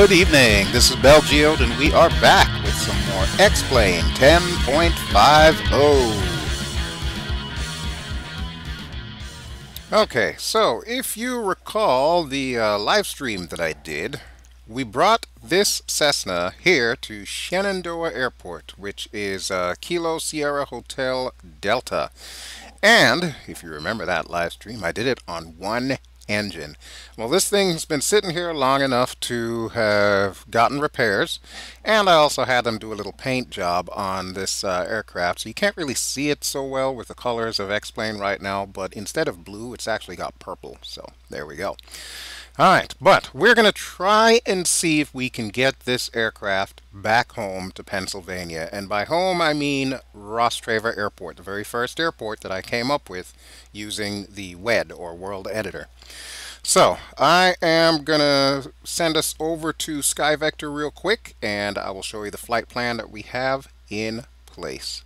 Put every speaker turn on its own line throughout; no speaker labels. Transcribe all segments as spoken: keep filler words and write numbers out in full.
Good evening, this is BelGeode and we are back with some more X-Plane ten point fifty. Okay, so if you recall the uh, live stream that I did, we brought this Cessna here to Shenandoah Airport, which is uh, Kilo Sierra Hotel Delta. And if you remember that live stream, I did it on one engine. Well, this thing's been sitting here long enough to have gotten repairs, and I also had them do a little paint job on this uh, aircraft, so you can't really see it so well with the colors of X-Plane right now, but instead of blue it's actually got purple, so there we go. Alright, but we're going to try and see if we can get this aircraft back home to Pennsylvania. And by home, I mean Rostraver Airport, the very first airport that I came up with using the W E D, or World Editor. So, I am going to send us over to SkyVector real quick, and I will show you the flight plan that we have in place.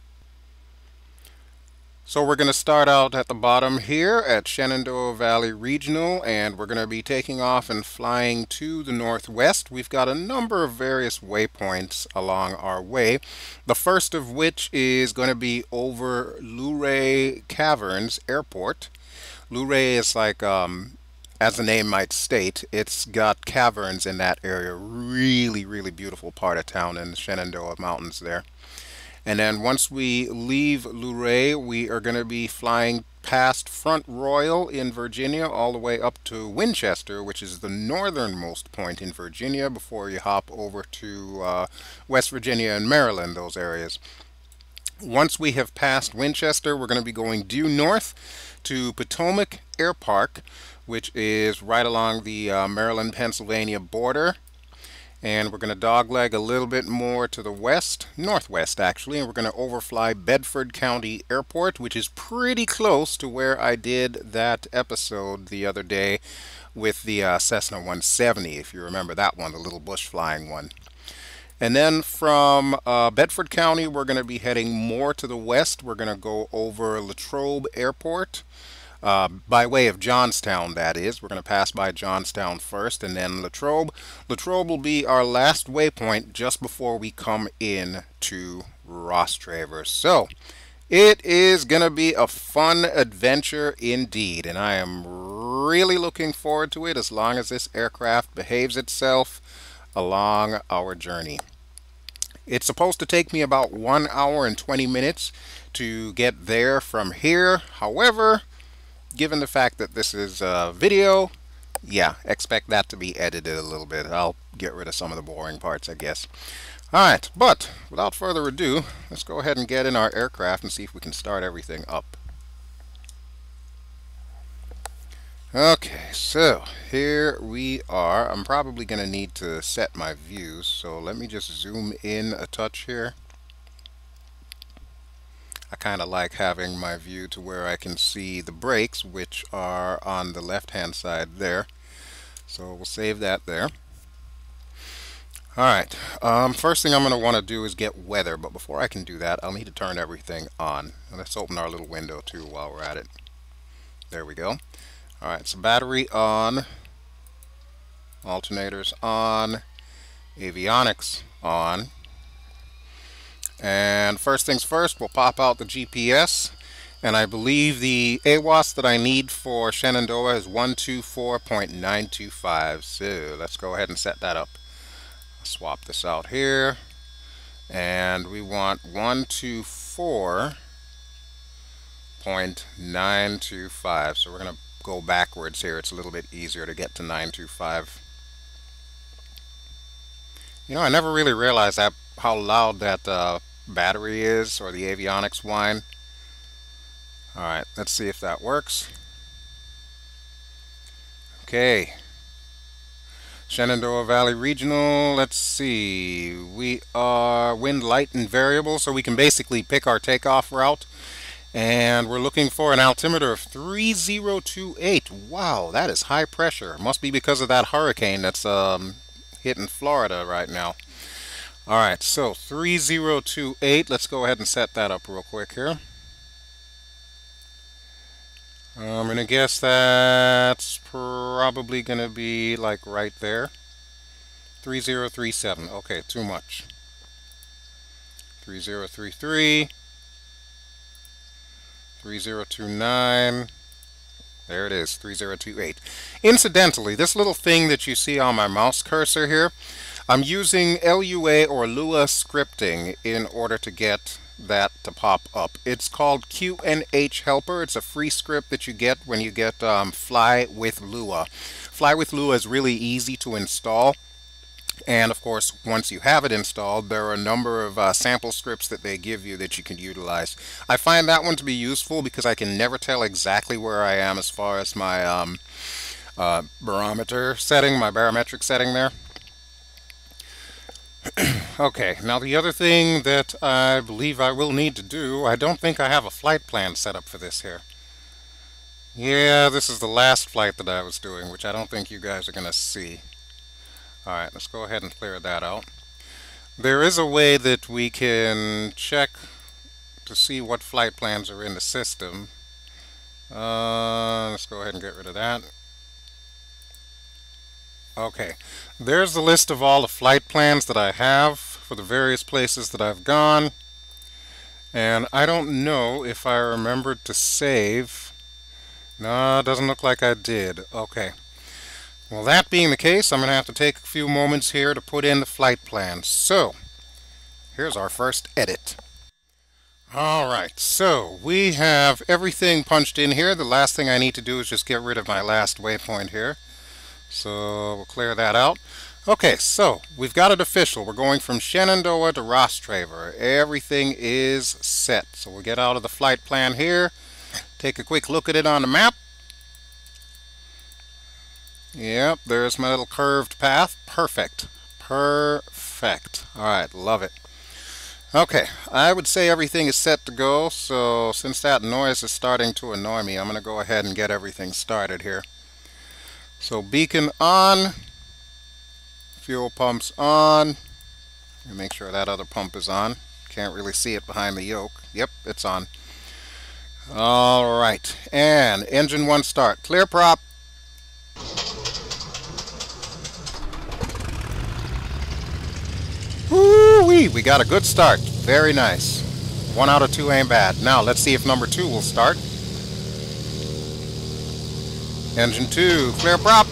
So we're going to start out at the bottom here at Shenandoah Valley Regional, and we're going to be taking off and flying to the northwest. We've got a number of various waypoints along our way, the first of which is going to be over Luray Caverns Airport. Luray is like, um, as the name might state, it's got caverns in that area. Really, really beautiful part of town in the Shenandoah Mountains there. And then once we leave Luray, we are going to be flying past Front Royal in Virginia all the way up to Winchester, which is the northernmost point in Virginia before you hop over to uh, West Virginia and Maryland, those areas. Once we have passed Winchester, we're going to be going due north to Potomac Air Park, which is right along the uh, Maryland-Pennsylvania border. And we're going to dogleg a little bit more to the west, northwest actually, and we're going to overfly Bedford County Airport, which is pretty close to where I did that episode the other day with the uh, Cessna one seventy, if you remember that one, the little bush flying one. And then from uh, Bedford County, we're going to be heading more to the west. We're going to go over Latrobe Airport. Uh, by way of Johnstown, that is. We're going to pass by Johnstown first and then Latrobe. Latrobe will be our last waypoint just before we come in to Rostraver. So, it is going to be a fun adventure indeed, and I am really looking forward to it as long as this aircraft behaves itself along our journey. It's supposed to take me about one hour and twenty minutes to get there from here. However, given the fact that this is a video, yeah, expect that to be edited a little bit. I'll get rid of some of the boring parts, I guess. Alright, but without further ado, let's go ahead and get in our aircraft and see if we can start everything up. Okay, so here we are. I'm probably going to need to set my views, so let me just zoom in a touch here. I kind of like having my view to where I can see the brakes, which are on the left hand side there. So we'll save that there. Alright, um, first thing I'm going to want to do is get weather, but before I can do that I'll need to turn everything on. Let's open our little window too while we're at it. There we go. Alright, so battery on, alternators on, avionics on. And first things first, we'll pop out the G P S, and I believe the A W A S that I need for Shenandoah is one two four point nine two five. So let's go ahead and set that up. Swap this out here, and we want one two four point nine two five. So we're going to go backwards here. It's a little bit easier to get to nine two five. You know, I never really realized that how loud that uh, battery is, or the avionics whine. Alright, let's see if that works. Okay. Shenandoah Valley Regional, let's see. We are wind light and variable, so we can basically pick our takeoff route. And we're looking for an altimeter of three zero two eight. Wow, that is high pressure. Must be because of that hurricane that's um, hitting Florida right now. Alright, so three zero two eight. Let's go ahead and set that up real quick here. I'm going to guess that's probably going to be like right there. three zero three seven. Okay, too much. three zero three three. three zero two nine. There it is, three zero two eight. Incidentally, this little thing that you see on my mouse cursor here, I'm using L U A or Lua scripting in order to get that to pop up. It's called Q N H Helper. It's a free script that you get when you get um, Fly with Lua. Fly with Lua is really easy to install. And of course, once you have it installed, there are a number of uh, sample scripts that they give you that you can utilize. I find that one to be useful because I can never tell exactly where I am as far as my um, uh, barometer setting, my barometric setting there. Okay, now the other thing that I believe I will need to do, I don't think I have a flight plan set up for this here. Yeah, this is the last flight that I was doing, which I don't think you guys are going to see. Alright, let's go ahead and clear that out. There is a way that we can check to see what flight plans are in the system. Uh, let's go ahead and get rid of that. Okay, there's the list of all the flight plans that I have for the various places that I've gone. And I don't know if I remembered to save. No, it doesn't look like I did. Okay. Well, that being the case, I'm going to have to take a few moments here to put in the flight plan. So, here's our first edit. Alright, so we have everything punched in here. The last thing I need to do is just get rid of my last waypoint here. So, we'll clear that out. Okay, so we've got it official. We're going from Shenandoah to Rostraver. Everything is set. So we'll get out of the flight plan here, take a quick look at it on the map. Yep, there's my little curved path. Perfect. Perfect. Alright, love it. Okay, I would say everything is set to go, so since that noise is starting to annoy me, I'm going to go ahead and get everything started here. So beacon on, fuel pumps on, and make sure that other pump is on. Can't really see it behind the yoke. Yep, it's on. Alright, and engine one start. Clear prop. Woo-wee! We got a good start. Very nice. One out of two ain't bad. Now let's see if number two will start. Engine two, clear prop.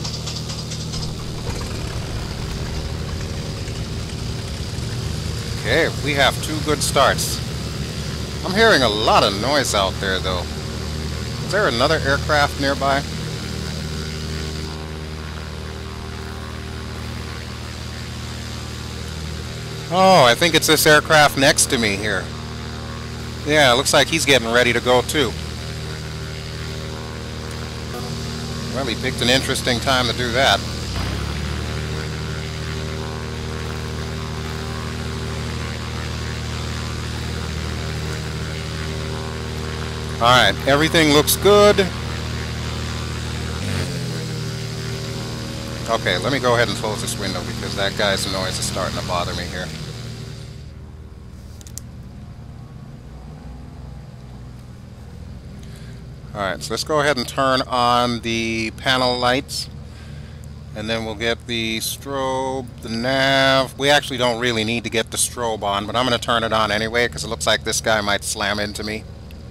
Okay, we have two good starts. I'm hearing a lot of noise out there though. Is there another aircraft nearby? Oh, I think it's this aircraft next to me here. Yeah, it looks like he's getting ready to go too. Well, he picked an interesting time to do that. Alright, everything looks good. Okay, let me go ahead and close this window because that guy's noise is starting to bother me here. Alright, so let's go ahead and turn on the panel lights. And then we'll get the strobe, the nav. We actually don't really need to get the strobe on, but I'm going to turn it on anyway because it looks like this guy might slam into me.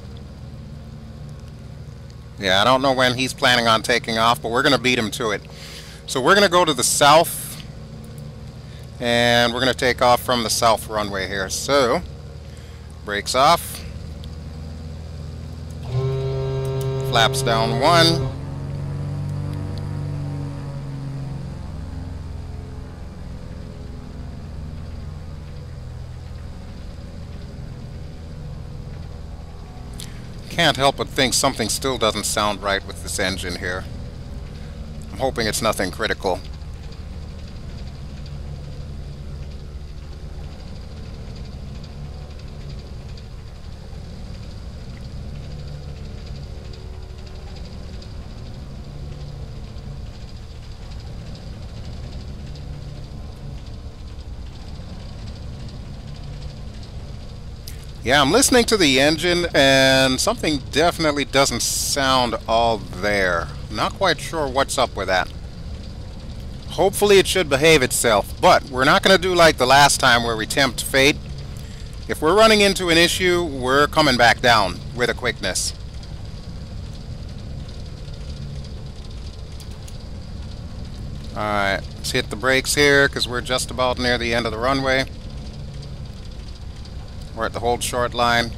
Yeah, I don't know when he's planning on taking off, but we're going to beat him to it. So we're going to go to the south, and we're going to take off from the south runway here. So, brakes off, flaps down one, can't help but think something still doesn't sound right with this engine here. I'm hoping it's nothing critical. Yeah, I'm listening to the engine and something definitely doesn't sound all there. Not quite sure what's up with that. Hopefully it should behave itself, but we're not going to do like the last time where we tempt fate. If we're running into an issue, we're coming back down with a quickness. Alright, let's hit the brakes here because we're just about near the end of the runway. We're at the hold short line.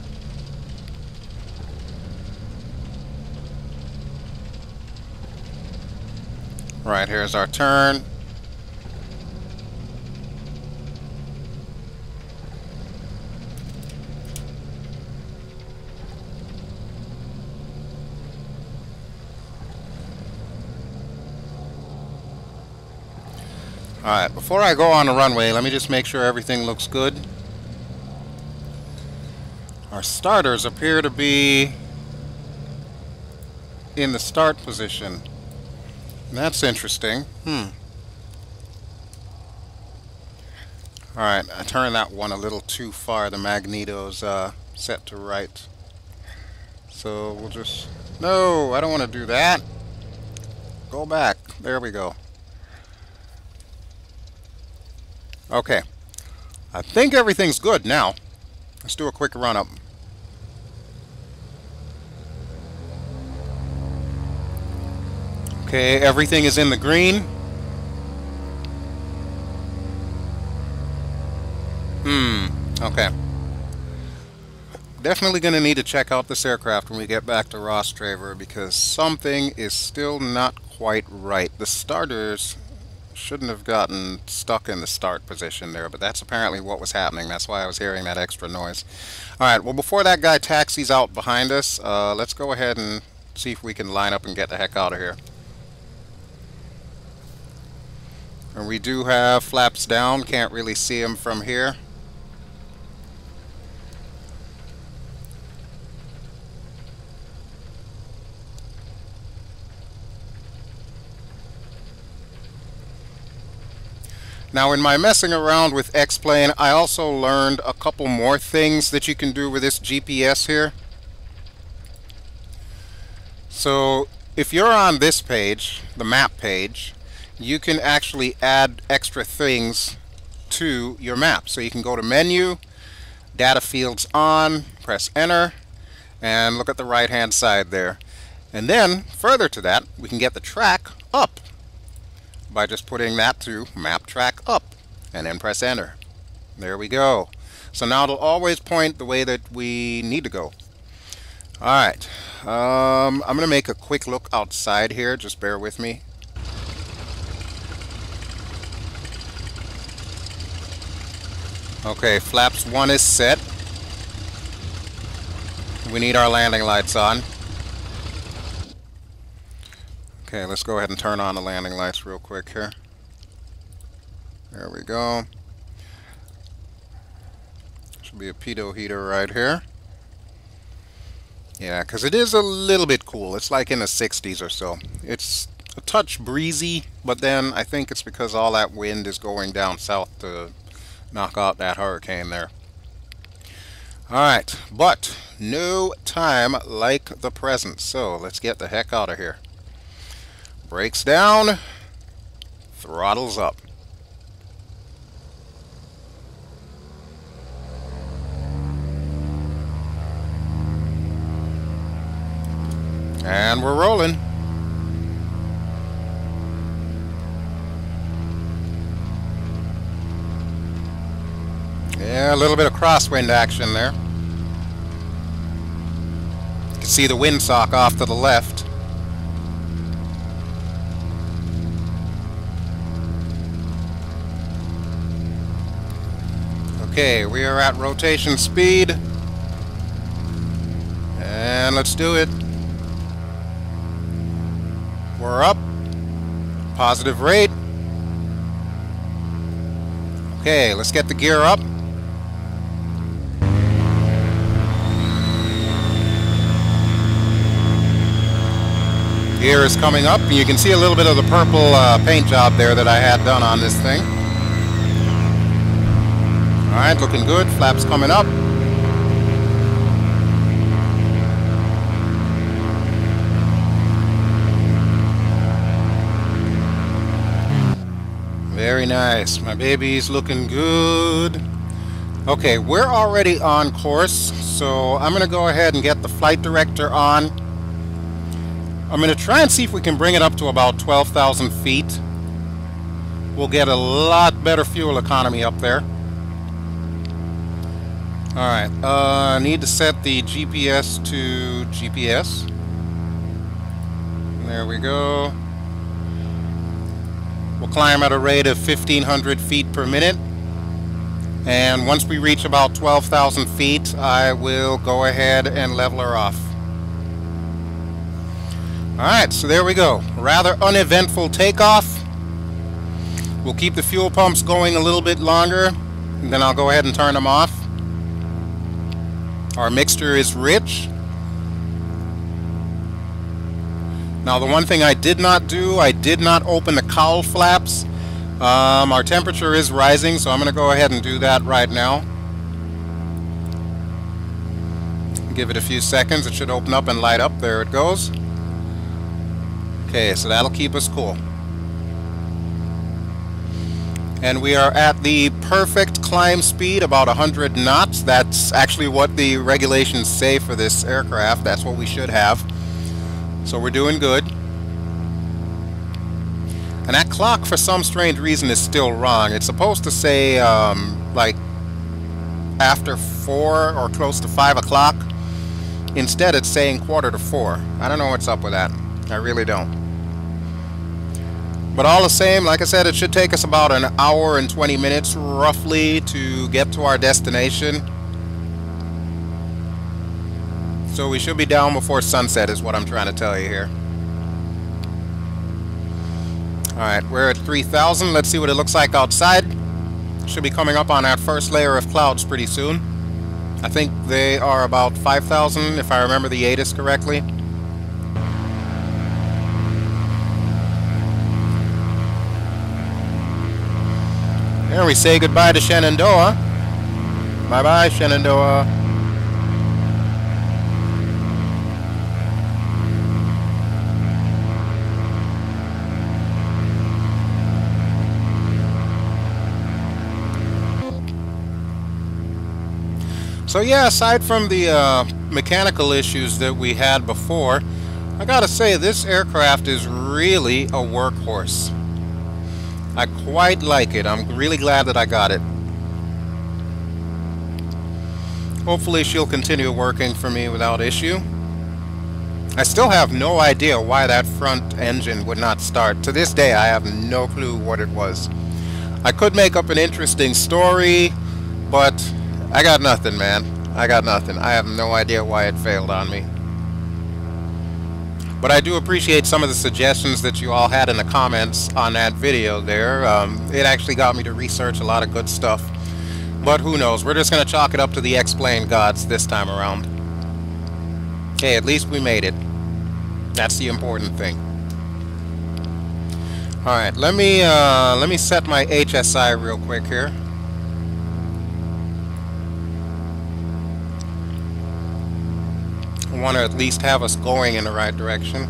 Right, here's our turn. Alright, before I go on the runway, let me just make sure everything looks good. Our starters appear to be in the start position. That's interesting. Hmm. Alright, I turned that one a little too far. The magneto's uh, set to right. So we'll just... No, I don't want to do that. Go back. There we go. Okay. I think everything's good now. Let's do a quick run-up. Okay, everything is in the green. Hmm, okay. Definitely going to need to check out this aircraft when we get back to Rostraver because something is still not quite right. The starters shouldn't have gotten stuck in the start position there, but that's apparently what was happening. That's why I was hearing that extra noise. Alright, well before that guy taxis out behind us, uh, let's go ahead and see if we can line up and get the heck out of here. And we do have flaps down, can't really see them from here. Now in my messing around with X-Plane, I also learned a couple more things that you can do with this G P S here. So if you're on this page, the map page, you can actually add extra things to your map. So you can go to menu, data fields on, press enter, and look at the right hand side there. And then further to that, we can get the track up by just putting that to map track up and then press enter. There we go. So now it'll always point the way that we need to go. Alright, um, I'm gonna make a quick look outside here, just bear with me. Okay, flaps one is set. We need our landing lights on. Okay, let's go ahead and turn on the landing lights real quick here. There we go. Should be a pitot heater right here. Yeah, because it is a little bit cool. It's like in the sixties or so. It's a touch breezy, but then I think it's because all that wind is going down south to knock out that hurricane there. Alright, but no time like the present, so let's get the heck out of here. Brakes down, throttles up. And we're rolling. Yeah, a little bit of crosswind action there. You can see the windsock off to the left. Okay, we are at rotation speed. And let's do it. We're up. Positive rate. Okay, let's get the gear up. Gear is coming up, and you can see a little bit of the purple uh, paint job there that I had done on this thing. Alright, looking good. Flaps coming up. Very nice. My baby's looking good. Okay, we're already on course, so I'm going to go ahead and get the flight director on. I'm going to try and see if we can bring it up to about twelve thousand feet. We'll get a lot better fuel economy up there. Alright, uh, I need to set the G P S to G P S. There we go. We'll climb at a rate of fifteen hundred feet per minute. And once we reach about twelve thousand feet, I will go ahead and level her off. Alright, so there we go. Rather uneventful takeoff. We'll keep the fuel pumps going a little bit longer, and then I'll go ahead and turn them off. Our mixture is rich. Now the one thing I did not do, I did not open the cowl flaps. Um, our temperature is rising, so I'm going to go ahead and do that right now. Give it a few seconds, it should open up and light up. There it goes. Okay, so that'll keep us cool. And we are at the perfect climb speed, about one hundred knots. That's actually what the regulations say for this aircraft. That's what we should have. So we're doing good. And that clock, for some strange reason, is still wrong. It's supposed to say, um, like, after four or close to five o'clock. Instead, it's saying quarter to four. I don't know what's up with that. I really don't. But all the same, like I said, it should take us about an hour and twenty minutes roughly to get to our destination. So we should be down before sunset is what I'm trying to tell you here. Alright, we're at three thousand. Let's see what it looks like outside. Should be coming up on that first layer of clouds pretty soon. I think they are about five thousand if I remember the A T I S correctly. Here we say goodbye to Shenandoah. Bye-bye, Shenandoah. So yeah, aside from the uh, mechanical issues that we had before, I gotta say this aircraft is really a workhorse. I quite like it. I'm really glad that I got it. Hopefully she'll continue working for me without issue. I still have no idea why that front engine would not start. To this day, I have no clue what it was. I could make up an interesting story, but I got nothing, man. I got nothing. I have no idea why it failed on me. But I do appreciate some of the suggestions that you all had in the comments on that video there. Um, it actually got me to research a lot of good stuff. But who knows? We're just going to chalk it up to the X-Plane gods this time around. Hey, at least we made it. That's the important thing. Alright, let me, uh, let me set my H S I real quick here. I want to at least have us going in the right direction.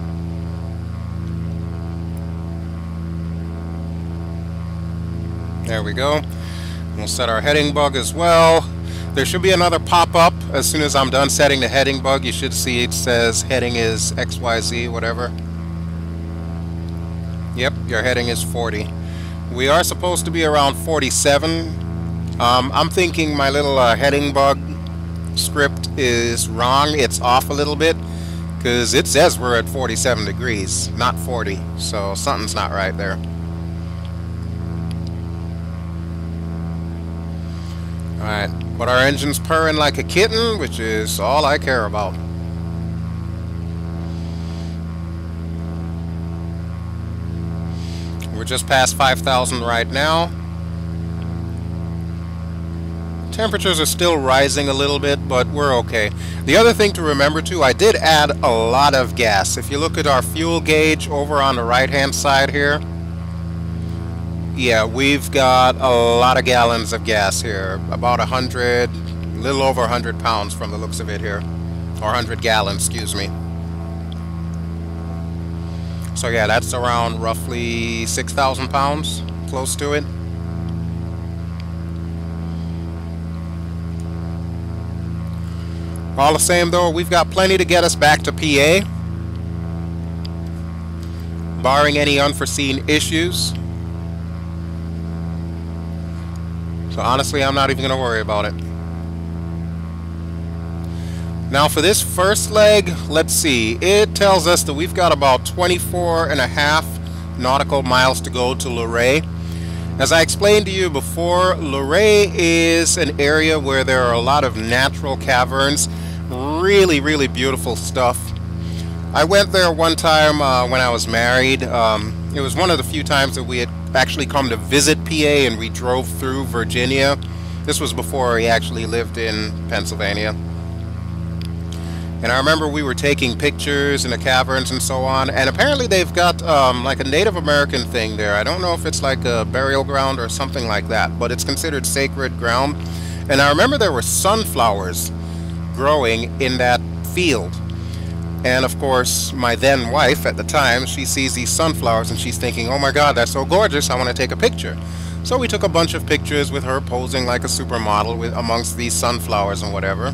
There we go. We'll set our heading bug as well. There should be another pop-up as soon as I'm done setting the heading bug. You should see it says heading is X Y Z, whatever. Yep, your heading is forty. We are supposed to be around forty-seven. Um, I'm thinking my little uh, heading bug script is wrong. It's off a little bit because it says we're at forty-seven degrees, not forty, so something's not right there. Alright, but our engine's purring like a kitten, which is all I care about. We're just past five thousand right now. Temperatures are still rising a little bit, but we're okay. The other thing to remember too, I did add a lot of gas. If you look at our fuel gauge over on the right hand side here, yeah, we've got a lot of gallons of gas here. About a hundred, a little over a hundred pounds from the looks of it here. Or a hundred gallons, excuse me. So yeah, that's around roughly six thousand pounds, close to it. All the same though, we've got plenty to get us back to P A, barring any unforeseen issues. So honestly, I'm not even going to worry about it. Now for this first leg, let's see, it tells us that we've got about twenty-four and a half nautical miles to go to Luray. As I explained to you before, Luray is an area where there are a lot of natural caverns, really, really beautiful stuff. I went there one time uh, when I was married. Um, it was one of the few times that we had actually come to visit P A, and we drove through Virginia. This was before he actually lived in Pennsylvania. And I remember we were taking pictures in the caverns and so on, and apparently they've got um, like a Native American thing there. I don't know if it's like a burial ground or something like that, but it's considered sacred ground. And I remember there were sunflowers growing in that field. And of course, my then wife at the time, she sees these sunflowers and she's thinking, oh my god, that's so gorgeous, I want to take a picture. So we took a bunch of pictures with her posing like a supermodel with, amongst these sunflowers and whatever.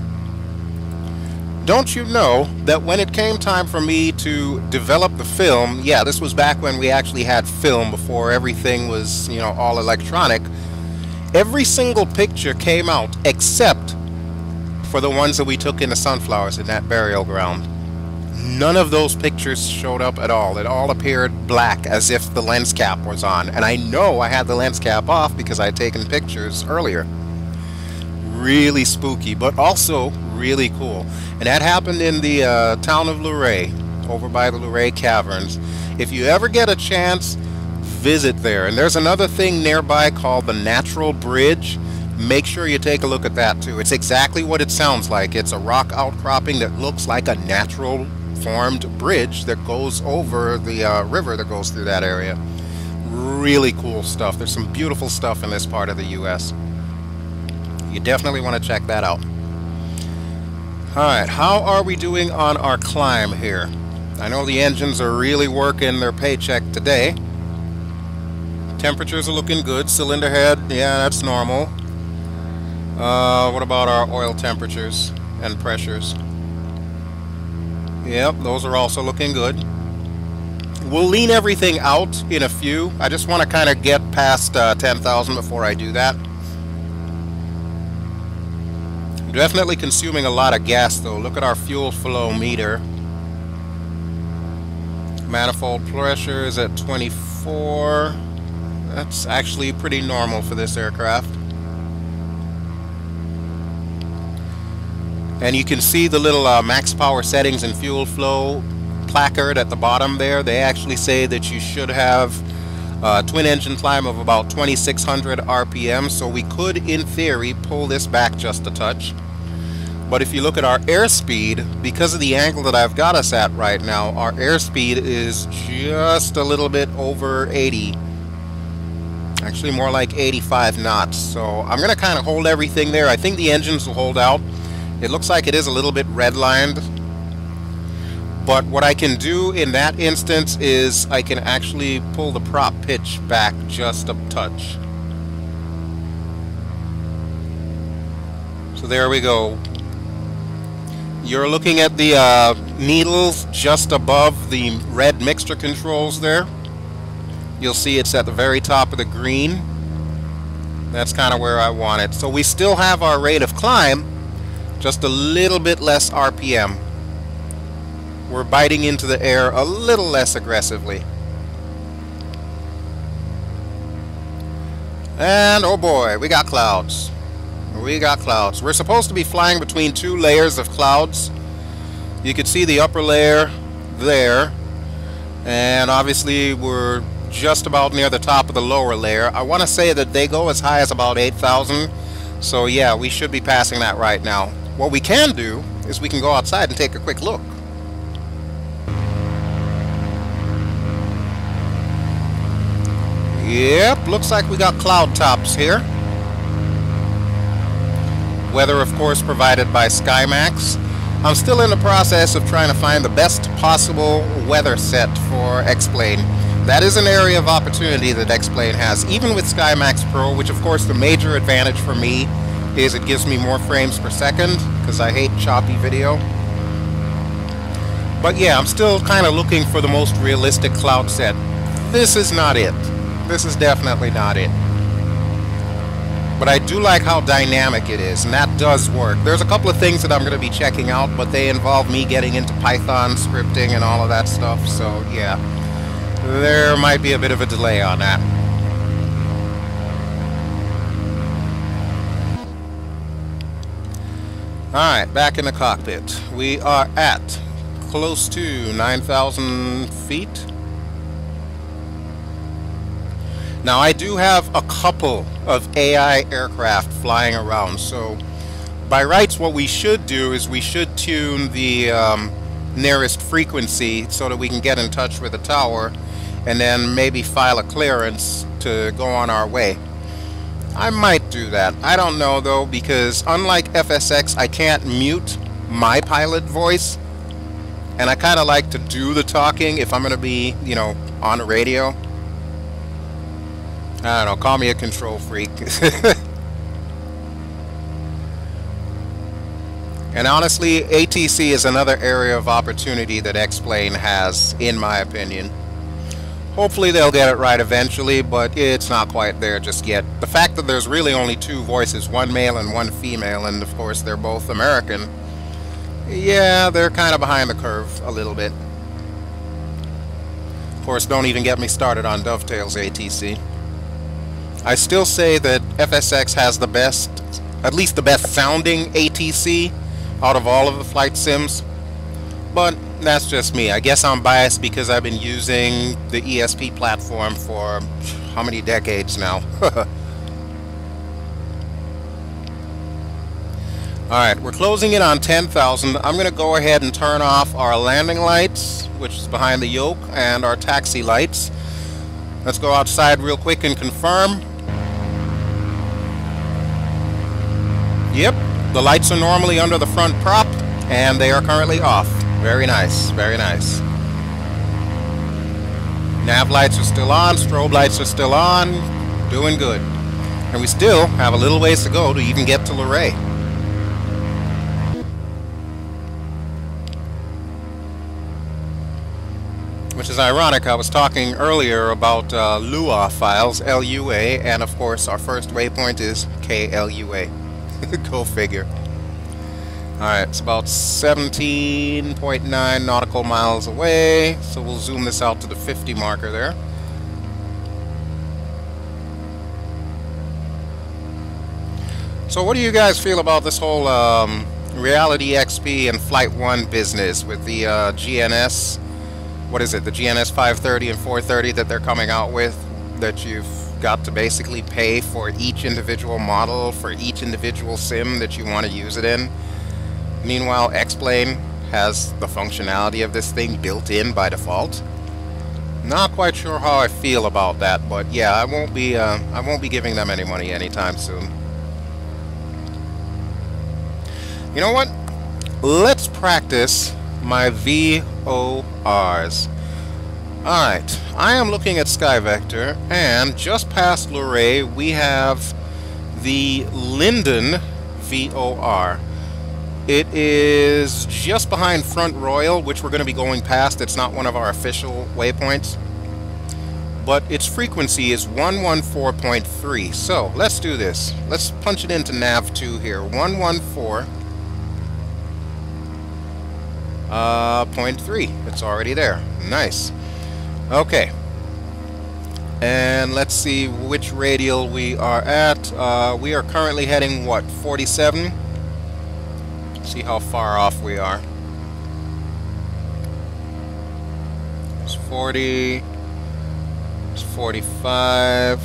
Don't you know that when it came time for me to develop the film, yeah, this was back when we actually had film before everything was, you know, all electronic, every single picture came out except for the ones that we took in the sunflowers in that burial ground. None of those pictures showed up at all. It all appeared black, as if the lens cap was on. And I know I had the lens cap off because I had taken pictures earlier. Really spooky, but also really cool. And that happened in the uh, town of Luray, over by the Luray Caverns. If you ever get a chance, visit there. And there's another thing nearby called the Natural Bridge. Make sure you take a look at that too. It's exactly what it sounds like. It's a rock outcropping that looks like a natural formed bridge that goes over the uh, river that goes through that area. Really cool stuff. There's some beautiful stuff in this part of the U S You definitely want to check that out. Alright, how are we doing on our climb here? I know the engines are really working their paycheck today. Temperatures are looking good. Cylinder head, yeah, that's normal. Uh, what about our oil temperatures and pressures? Yep, those are also looking good. We'll lean everything out in a few. I just want to kind of get past uh, ten thousand before I do that. Definitely consuming a lot of gas though. Look at our fuel flow meter. Manifold pressure is at twenty-four. That's actually pretty normal for this aircraft. And you can see the little uh, max power settings and fuel flow placard at the bottom there. They actually say that you should have a twin engine climb of about twenty-six hundred R P M, so we could in theory pull this back just a touch. But if you look at our airspeed, because of the angle that I've got us at right now, our airspeed is just a little bit over eighty. Actually more like eighty-five knots. So I'm going to kind of hold everything there. I think the engines will hold out. It looks like it is a little bit redlined. But what I can do in that instance is I can actually pull the prop pitch back just a touch. So there we go. You're looking at the uh, needles just above the red mixture controls there. You'll see it's at the very top of the green. That's kind of where I want it. So we still have our rate of climb, just a little bit less R P M. We're biting into the air a little less aggressively. And oh boy, we got clouds. We got clouds. We're supposed to be flying between two layers of clouds. You can see the upper layer there, and obviously we're just about near the top of the lower layer. I want to say that they go as high as about eight thousand, so yeah, we should be passing that right now. What we can do is we can go outside and take a quick look. Yep, looks like we got cloud tops here. Weather, of course, provided by SkyMaxx. I'm still in the process of trying to find the best possible weather set for X-Plane. That is an area of opportunity that X-Plane has, even with SkyMaxx Pro, which of course the major advantage for me is it gives me more frames per second, because I hate choppy video. But yeah, I'm still kind of looking for the most realistic cloud set. This is not it. This is definitely not it. But I do like how dynamic it is, and that does work. There's a couple of things that I'm going to be checking out, but they involve me getting into Python scripting and all of that stuff, so yeah. There might be a bit of a delay on that. Alright, back in the cockpit. We are at close to nine thousand feet. Now, I do have a couple of A I aircraft flying around, so by rights what we should do is we should tune the um, nearest frequency so that we can get in touch with the tower and then maybe file a clearance to go on our way. I might do that. I don't know though, because unlike F S X, I can't mute my pilot voice, and I kind of like to do the talking if I'm going to be, you know, on the radio. I don't know, call me a control freak. And honestly, A T C is another area of opportunity that X-Plane has, in my opinion. Hopefully they'll get it right eventually, but it's not quite there just yet. The fact that there's really only two voices, one male and one female, and of course they're both American, yeah, they're kind of behind the curve a little bit. Of course, don't even get me started on Dovetail's A T C. I still say that F S X has the best, at least the best sounding A T C out of all of the flight sims, but that's just me. I guess I'm biased because I've been using the E S P platform for how many decades now. Alright, we're closing in on ten thousand. I'm going to go ahead and turn off our landing lights, which is behind the yoke, and our taxi lights. Let's go outside real quick and confirm. Yep, the lights are normally under the front prop, and they are currently off. Very nice, very nice. Nav lights are still on, strobe lights are still on, doing good. And we still have a little ways to go to even get to Luray. Which is ironic, I was talking earlier about uh, Lua files, L U A, and of course our first waypoint is K L U A. Go figure. Alright, it's about seventeen point nine nautical miles away, so we'll zoom this out to the fifty marker there. So what do you guys feel about this whole um, Reality X P and Flight one business with the uh, G N S, what is it, the G N S five thirty and four thirty that they're coming out with, that you've got to basically pay for each individual model for each individual sim that you want to use it in? Meanwhile, X-Plane has the functionality of this thing built in by default. Not quite sure how I feel about that, but yeah, I won't be uh, I won't be giving them any money anytime soon. You know what? Let's practice my V O Rs. Alright, I am looking at SkyVector, and just past Luray we have the Linden V O R. It is just behind Front Royal, which we're going to be going past. It's not one of our official waypoints, but its frequency is one fourteen point three. So let's do this. Let's punch it into nav two here. one fourteen point three. It's already there. Nice. Okay, and let's see which radial we are at. Uh, we are currently heading, what, forty-seven? See how far off we are. It's forty, it's forty-five.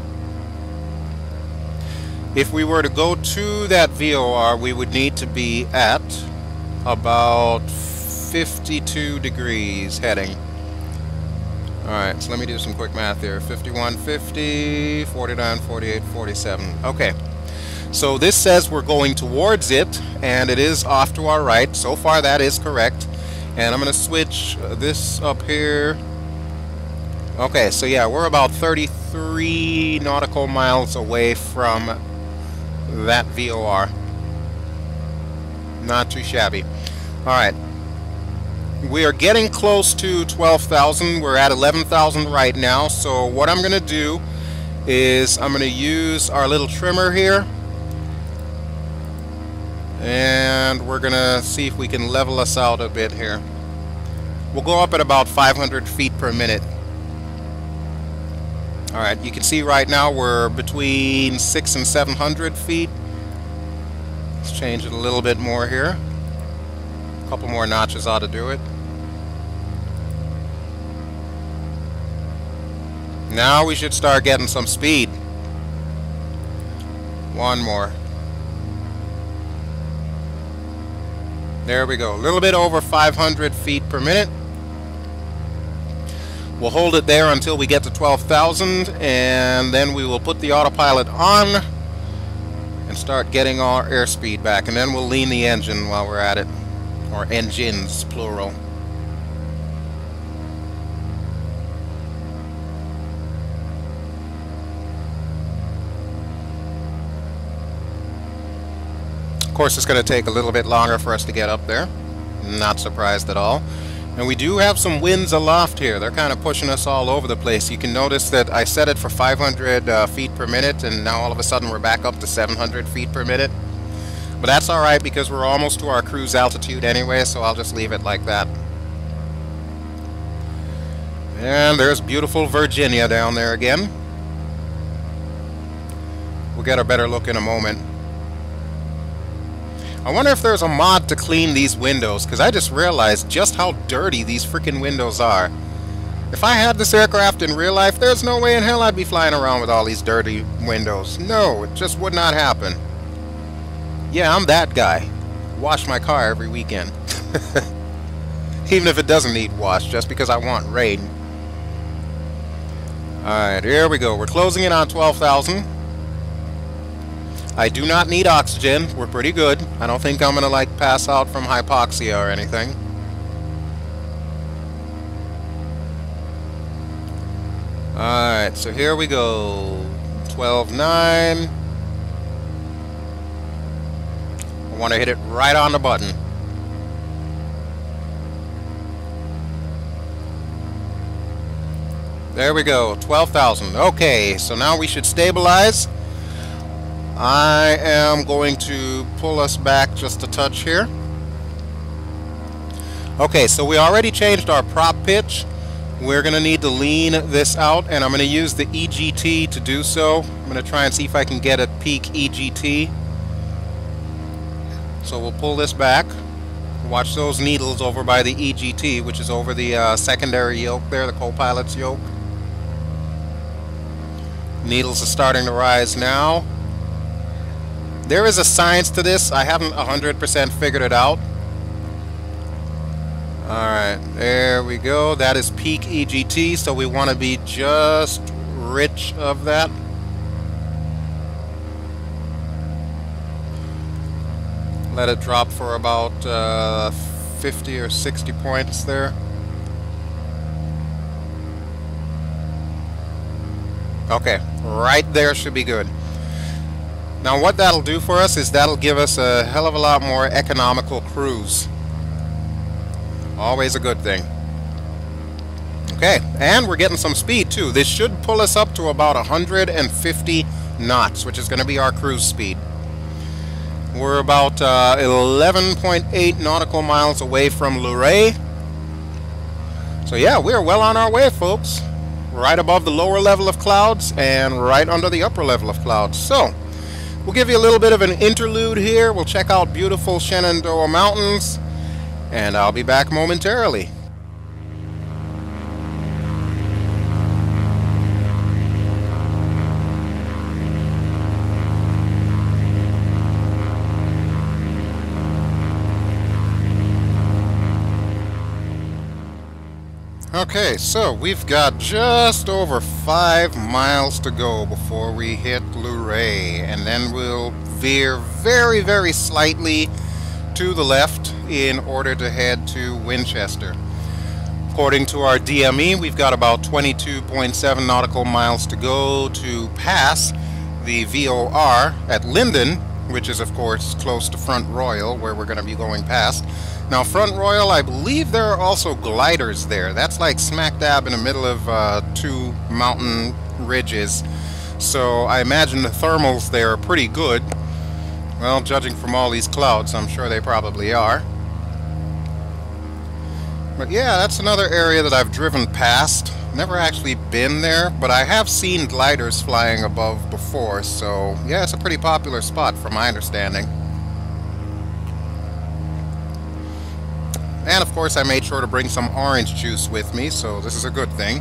If we were to go to that V O R, we would need to be at about fifty-two degrees heading. Alright, so let me do some quick math here. fifty-one, fifty, forty-nine, forty-eight, forty-seven. Okay. So this says we're going towards it, and it is off to our right. So far that is correct. And I'm going to switch this up here. Okay, so yeah, we're about thirty-three nautical miles away from that V O R. Not too shabby. Alright. We are getting close to twelve thousand. We're at eleven thousand right now. So what I'm going to do is I'm going to use our little trimmer here. And we're going to see if we can level us out a bit here. We'll go up at about five hundred feet per minute. Alright, you can see right now we're between six and seven hundred feet. Let's change it a little bit more here. A couple more notches ought to do it. Now we should start getting some speed. One more. There we go. A little bit over five hundred feet per minute. We'll hold it there until we get to twelve thousand, and then we will put the autopilot on and start getting our airspeed back, and then we'll lean the engine while we're at it. Or engines, plural. Of course, it's going to take a little bit longer for us to get up there. Not surprised at all. And we do have some winds aloft here. They're kind of pushing us all over the place. You can notice that I set it for five hundred uh, feet per minute, and now all of a sudden we're back up to seven hundred feet per minute. But that's alright because we're almost to our cruise altitude anyway, so I'll just leave it like that. And there's beautiful Virginia down there again. We'll get a better look in a moment. I wonder if there's a mod to clean these windows, because I just realized just how dirty these freaking windows are. If I had this aircraft in real life, there's no way in hell I'd be flying around with all these dirty windows. No, it just would not happen. Yeah, I'm that guy. Wash my car every weekend. Even if it doesn't need wash, just because I want rain. Alright, here we go. We're closing in on twelve thousand. I do not need oxygen. We're pretty good. I don't think I'm gonna like pass out from hypoxia or anything. Alright, so here we go. twelve nine. I want to hit it right on the button. There we go. twelve thousand. Okay, so now we should stabilize. I am going to pull us back just a touch here. Okay, so we already changed our prop pitch. We're going to need to lean this out, and I'm going to use the E G T to do so. I'm going to try and see if I can get a peak E G T. So we'll pull this back. Watch those needles over by the E G T, which is over the uh, secondary yoke there, the co-pilot's yoke. Needles are starting to rise now. There is a science to this. I haven't one hundred percent figured it out. Alright, there we go. That is peak E G T, so we want to be just rich of that. Let it drop for about uh, fifty or sixty points there. Okay, right there should be good. Now what that'll do for us is that'll give us a hell of a lot more economical cruise. Always a good thing. Okay, and we're getting some speed too. This should pull us up to about one hundred fifty knots, which is going to be our cruise speed. We're about uh, eleven point eight nautical miles away from Luray. So yeah, we're well on our way, folks. Right above the lower level of clouds and right under the upper level of clouds. So we'll give you a little bit of an interlude here. We'll check out beautiful Shenandoah Mountains, and I'll be back momentarily. Okay, so we've got just over five miles to go before we hit Luray, and then we'll veer very, very slightly to the left in order to head to Winchester. According to our D M E, we've got about twenty-two point seven nautical miles to go to pass the V O R at Linden, which is of course close to Front Royal, where we're going to be going past. Now Front Royal, I believe there are also gliders there. That's like smack dab in the middle of uh, two mountain ridges. So I imagine the thermals there are pretty good. Well, judging from all these clouds, I'm sure they probably are. But yeah, that's another area that I've driven past. Never actually been there, but I have seen gliders flying above before, so yeah, it's a pretty popular spot from my understanding. And of course I made sure to bring some orange juice with me, so this is a good thing.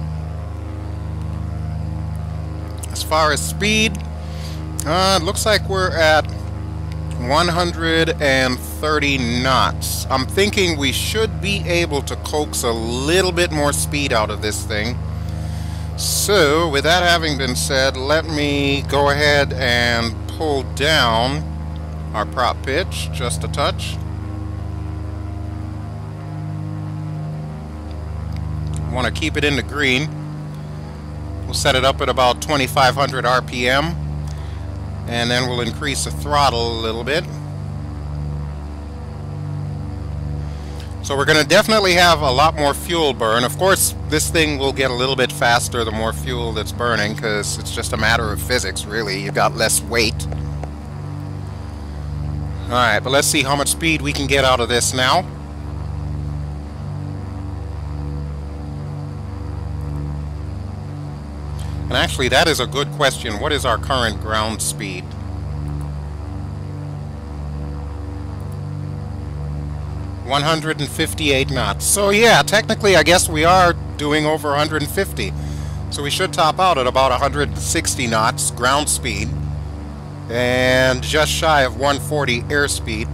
As far as speed, uh, it looks like we're at one hundred thirty knots. I'm thinking we should be able to coax a little bit more speed out of this thing. So, with that having been said, let me go ahead and pull down our prop pitch just a touch. Want to keep it in the green. We'll set it up at about twenty-five hundred R P M, and then we'll increase the throttle a little bit. So we're going to definitely have a lot more fuel burn. Of course, this thing will get a little bit faster the more fuel that's burning, because it's just a matter of physics, really. You've got less weight. Alright, but let's see how much speed we can get out of this now. And actually, that is a good question. What is our current ground speed? one hundred fifty-eight knots. So yeah, technically I guess we are doing over one hundred fifty. So we should top out at about one hundred sixty knots ground speed and just shy of one forty airspeed.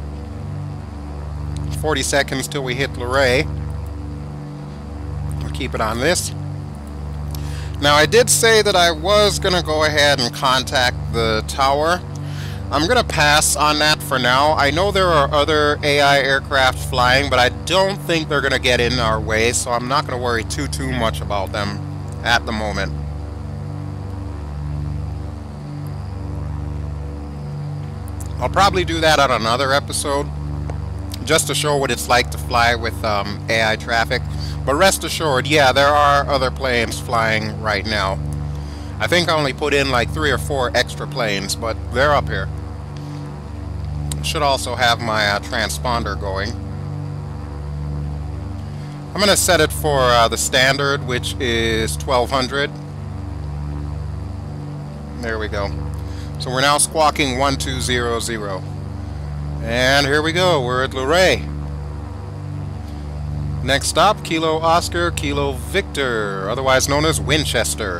forty seconds till we hit Luray. We'll keep it on this. Now I did say that I was going to go ahead and contact the tower. I'm going to pass on that for now. I know there are other A I aircraft flying, but I don't think they're going to get in our way, so I'm not going to worry too, too much about them at the moment. I'll probably do that on another episode, just to show what it's like to fly with um, A I traffic. But rest assured, yeah, there are other planes flying right now. I think I only put in like three or four extra planes, but they're up here. Should also have my uh, transponder going. I'm going to set it for uh, the standard, which is twelve hundred. There we go. So we're now squawking one two zero zero. And here we go, we're at Luray. Next stop, Kilo Oscar, Kilo Victor, otherwise known as Winchester.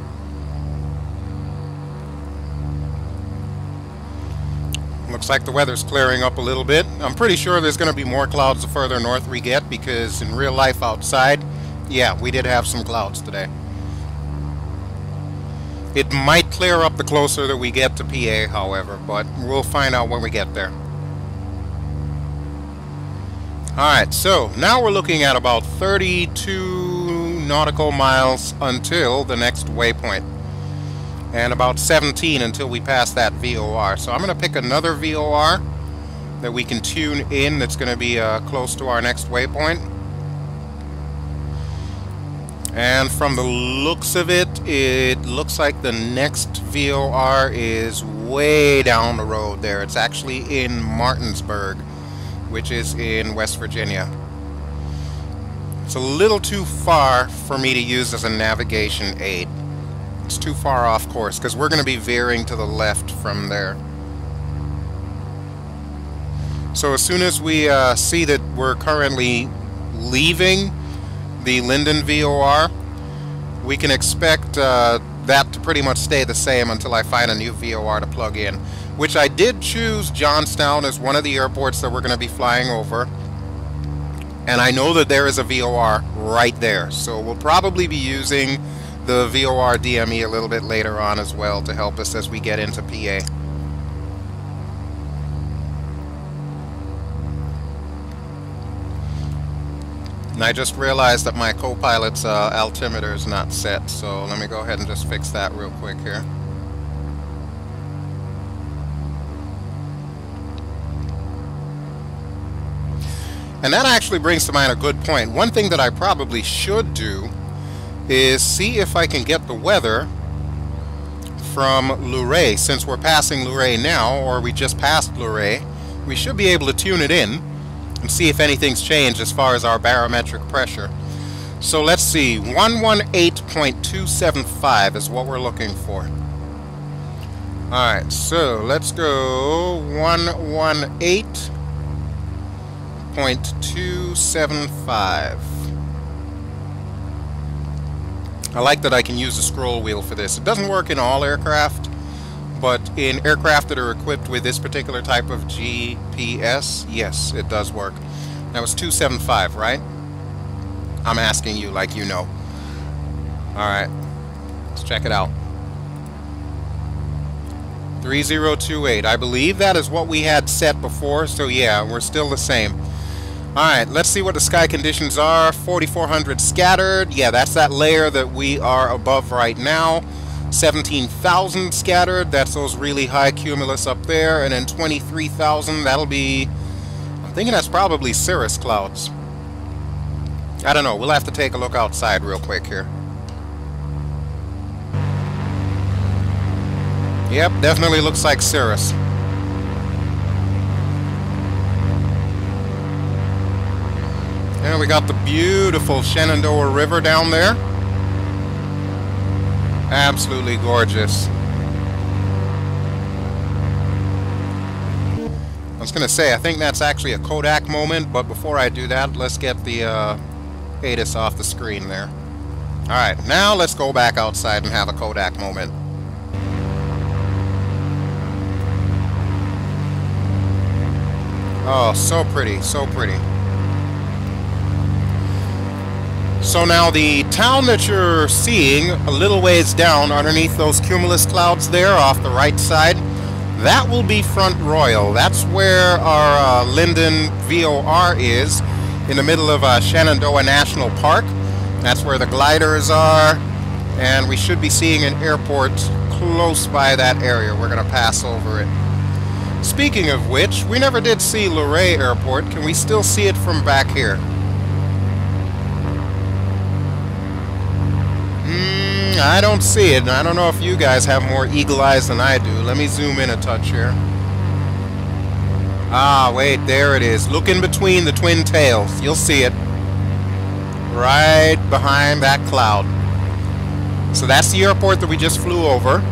Looks like the weather's clearing up a little bit. I'm pretty sure there's going to be more clouds the further north we get, because in real life outside, yeah, we did have some clouds today. It might clear up the closer that we get to P A, however, but we'll find out when we get there. Alright, so now we're looking at about thirty-two nautical miles until the next waypoint. And about seventeen until we pass that V O R. So I'm going to pick another V O R that we can tune in that's going to be uh, close to our next waypoint. And from the looks of it, it looks like the next V O R is way down the road there. It's actually in Martinsburg, which is in West Virginia. It's a little too far for me to use as a navigation aid. It's too far off course, because we're going to be veering to the left from there. So as soon as we uh, see that we're currently leaving the Linden V O R, we can expect uh, that to pretty much stay the same until I find a new V O R to plug in. Which I did choose Johnstown as one of the airports that we're going to be flying over. And I know that there is a V O R right there. So we'll probably be using the V O R D M E a little bit later on as well to help us as we get into P A. And I just realized that my co-pilot's uh, altimeter is not set, so let me go ahead and just fix that real quick here. And that actually brings to mind a good point. One thing that I probably should do is see if I can get the weather from Luray. Since we're passing Luray now, or we just passed Luray, we should be able to tune it in and see if anything's changed as far as our barometric pressure. So let's see, one eighteen point two seven five is what we're looking for. Alright, so let's go one eighteen point two seven five. I like that I can use the scroll wheel for this. It doesn't work in all aircraft, but in aircraft that are equipped with this particular type of G P S, yes, it does work. That was two seventy-five, right? I'm asking you like you know. Alright, let's check it out. three zero two eight. I believe that is what we had set before, so yeah, we're still the same. Alright, let's see what the sky conditions are. forty-four hundred scattered. Yeah, that's that layer that we are above right now. seventeen thousand scattered. That's those really high cumulus up there. And then twenty-three thousand. That'll be... I'm thinking that's probably cirrus clouds. I don't know. We'll have to take a look outside real quick here. Yep, definitely looks like cirrus. And we got the beautiful Shenandoah River down there. Absolutely gorgeous. I was going to say, I think that's actually a Kodak moment, but before I do that, let's get the uh, A T I S off the screen there. Alright, now let's go back outside and have a Kodak moment. Oh, so pretty, so pretty. So now the town that you're seeing a little ways down underneath those cumulus clouds there off the right side, that will be Front Royal. That's where our uh, Linden V O R is, in the middle of uh, Shenandoah National Park. That's where the gliders are, and we should be seeing an airport close by that area. We're going to pass over it. Speaking of which, we never did see Luray Airport. Can we still see it from back here? Mm, I don't see it. I don't know if you guys have more eagle eyes than I do. Let me zoom in a touch here. Ah, wait, there it is. Look in between the twin tails. You'll see it. Right behind that cloud. So that's the airport that we just flew over.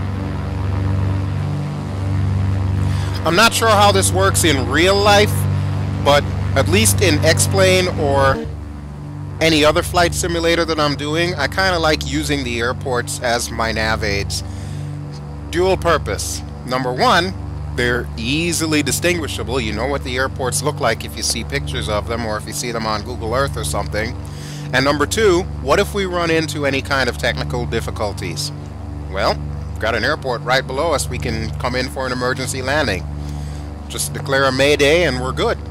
I'm not sure how this works in real life, but at least in X-Plane or any other flight simulator that I'm doing, I kind of like using the airports as my nav aids. Dual purpose. Number one, they're easily distinguishable. You know what the airports look like if you see pictures of them or if you see them on Google Earth or something. And number two, what if we run into any kind of technical difficulties? Well, we've got an airport right below us. We can come in for an emergency landing. Just declare a mayday and we're good.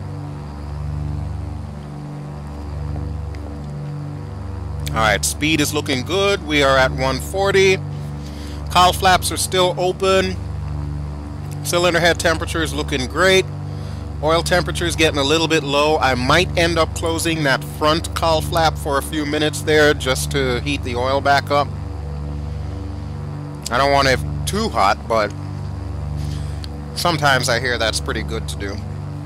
Alright, speed is looking good. We are at one forty. Cowl flaps are still open. Cylinder head temperature is looking great. Oil temperature is getting a little bit low. I might end up closing that front cowl flap for a few minutes there just to heat the oil back up. I don't want it too hot, but sometimes I hear that's pretty good to do.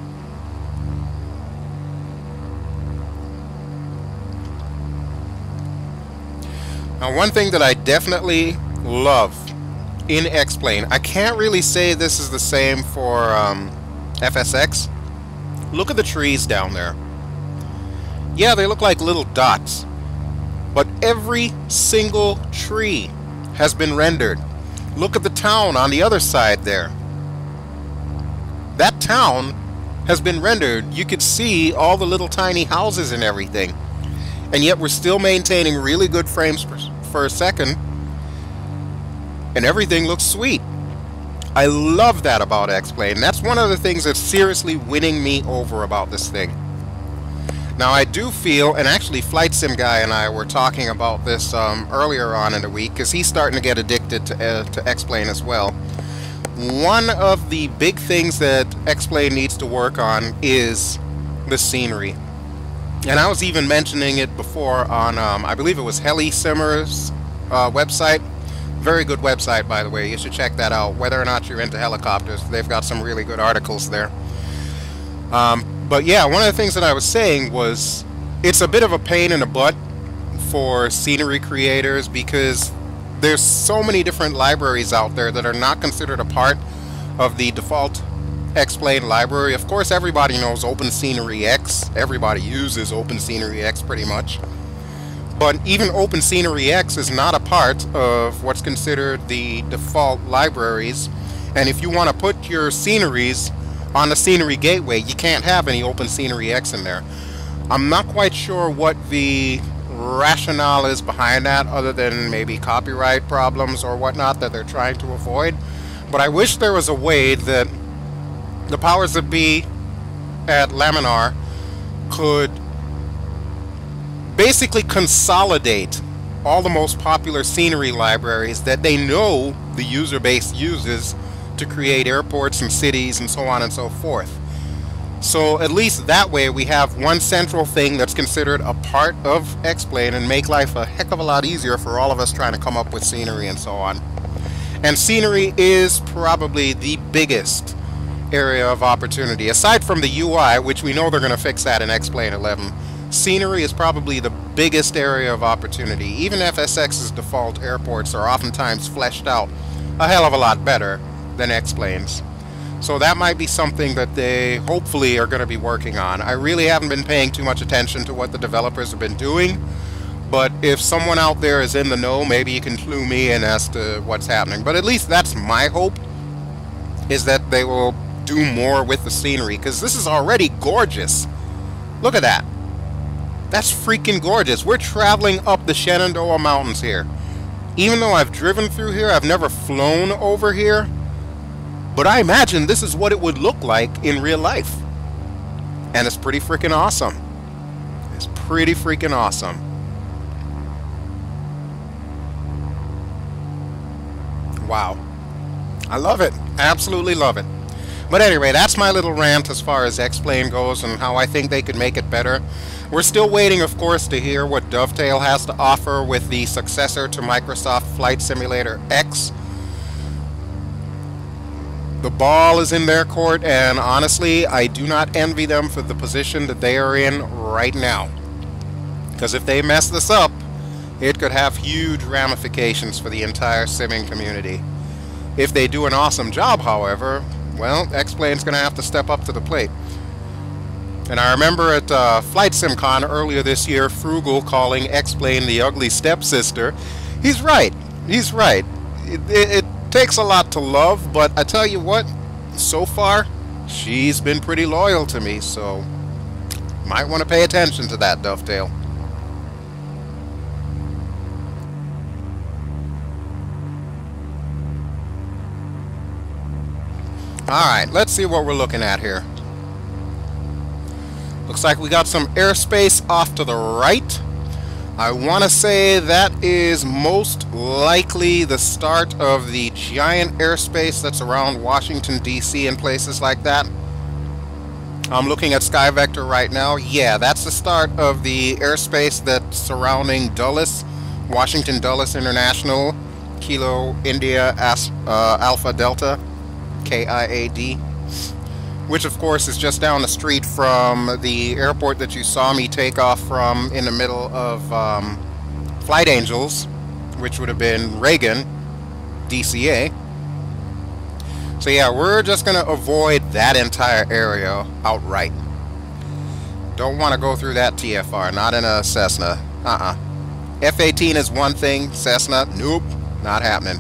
Now, one thing that I definitely love in X-Plane, I can't really say this is the same for um, F S X. Look at the trees down there. Yeah, they look like little dots, but every single tree has been rendered. Look at the town on the other side there. That town has been rendered. You could see all the little tiny houses and everything. And yet we're still maintaining really good frames per, per second. And everything looks sweet. I love that about X-Plane. That's one of the things that's seriously winning me over about this thing. Now I do feel, and actually Flight Sim Guy and I were talking about this um, earlier on in the week, because he's starting to get addicted to, uh, to X-Plane as well. One of the big things that X-Plane needs to work on is the scenery. And I was even mentioning it before on, um, I believe it was Heli Simmer's uh, website. Very good website, by the way. You should check that out. Whether or not you're into helicopters, they've got some really good articles there. Um, but yeah, one of the things that I was saying was it's a bit of a pain in the butt for scenery creators because there's so many different libraries out there that are not considered a part of the default X-Plane library. Of course, everybody knows Open Scenery X. Everybody uses Open Scenery X pretty much. But even Open Scenery X is not a part of what's considered the default libraries. And if you want to put your sceneries on the Scenery Gateway, you can't have any Open Scenery X in there. I'm not quite sure what the rationale is behind that, other than maybe copyright problems or whatnot that they're trying to avoid. But I wish there was a way that the powers that be at Laminar could basically consolidate all the most popular scenery libraries that they know the user base uses to create airports and cities and so on and so forth. So at least that way we have one central thing that's considered a part of X-Plane and make life a heck of a lot easier for all of us trying to come up with scenery and so on. And scenery is probably the biggest area of opportunity. Aside from the U I, which we know they're going to fix that in X-Plane eleven, scenery is probably the biggest area of opportunity. Even F S X's default airports are oftentimes fleshed out a hell of a lot better than X-Plane's. So that might be something that they hopefully are going to be working on. I really haven't been paying too much attention to what the developers have been doing, but if someone out there is in the know, maybe you can clue me in as to what's happening. But at least that's my hope, is that they will do more with the scenery, because this is already gorgeous. Look at that. That's freaking gorgeous. We're traveling up the Shenandoah Mountains here. Even though I've driven through here, I've never flown over here, but I imagine this is what it would look like in real life. And it's pretty freaking awesome. It's pretty freaking awesome. Wow. I love it. Absolutely love it. But anyway, that's my little rant as far as X-Plane goes and how I think they could make it better. We're still waiting, of course, to hear what Dovetail has to offer with the successor to Microsoft Flight Simulator X. The ball is in their court, and honestly, I do not envy them for the position that they are in right now. Because if they mess this up, it could have huge ramifications for the entire simming community. If they do an awesome job, however, well, X-Plane's going to have to step up to the plate. And I remember at uh, Flight SimCon earlier this year, Frugal calling X-Plane the ugly stepsister. He's right. He's right. It, it, it takes a lot to love, but I tell you what, so far, she's been pretty loyal to me, so might want to pay attention to that, Dovetail. Alright, let's see what we're looking at here. Looks like we got some airspace off to the right. I want to say that is most likely the start of the giant airspace that's around Washington, D C and places like that. I'm looking at SkyVector right now. Yeah, that's the start of the airspace that's surrounding Dulles, Washington Dulles International, Kilo India As uh, Alpha Delta, K I A D, which of course is just down the street from the airport that you saw me take off from in the middle of um, Flight Angels, which would have been Reagan, D C A. So yeah, we're just going to avoid that entire area outright. Don't want to go through that T F R, not in a Cessna. Uh-uh. F eighteen is one thing, Cessna, nope, not happening.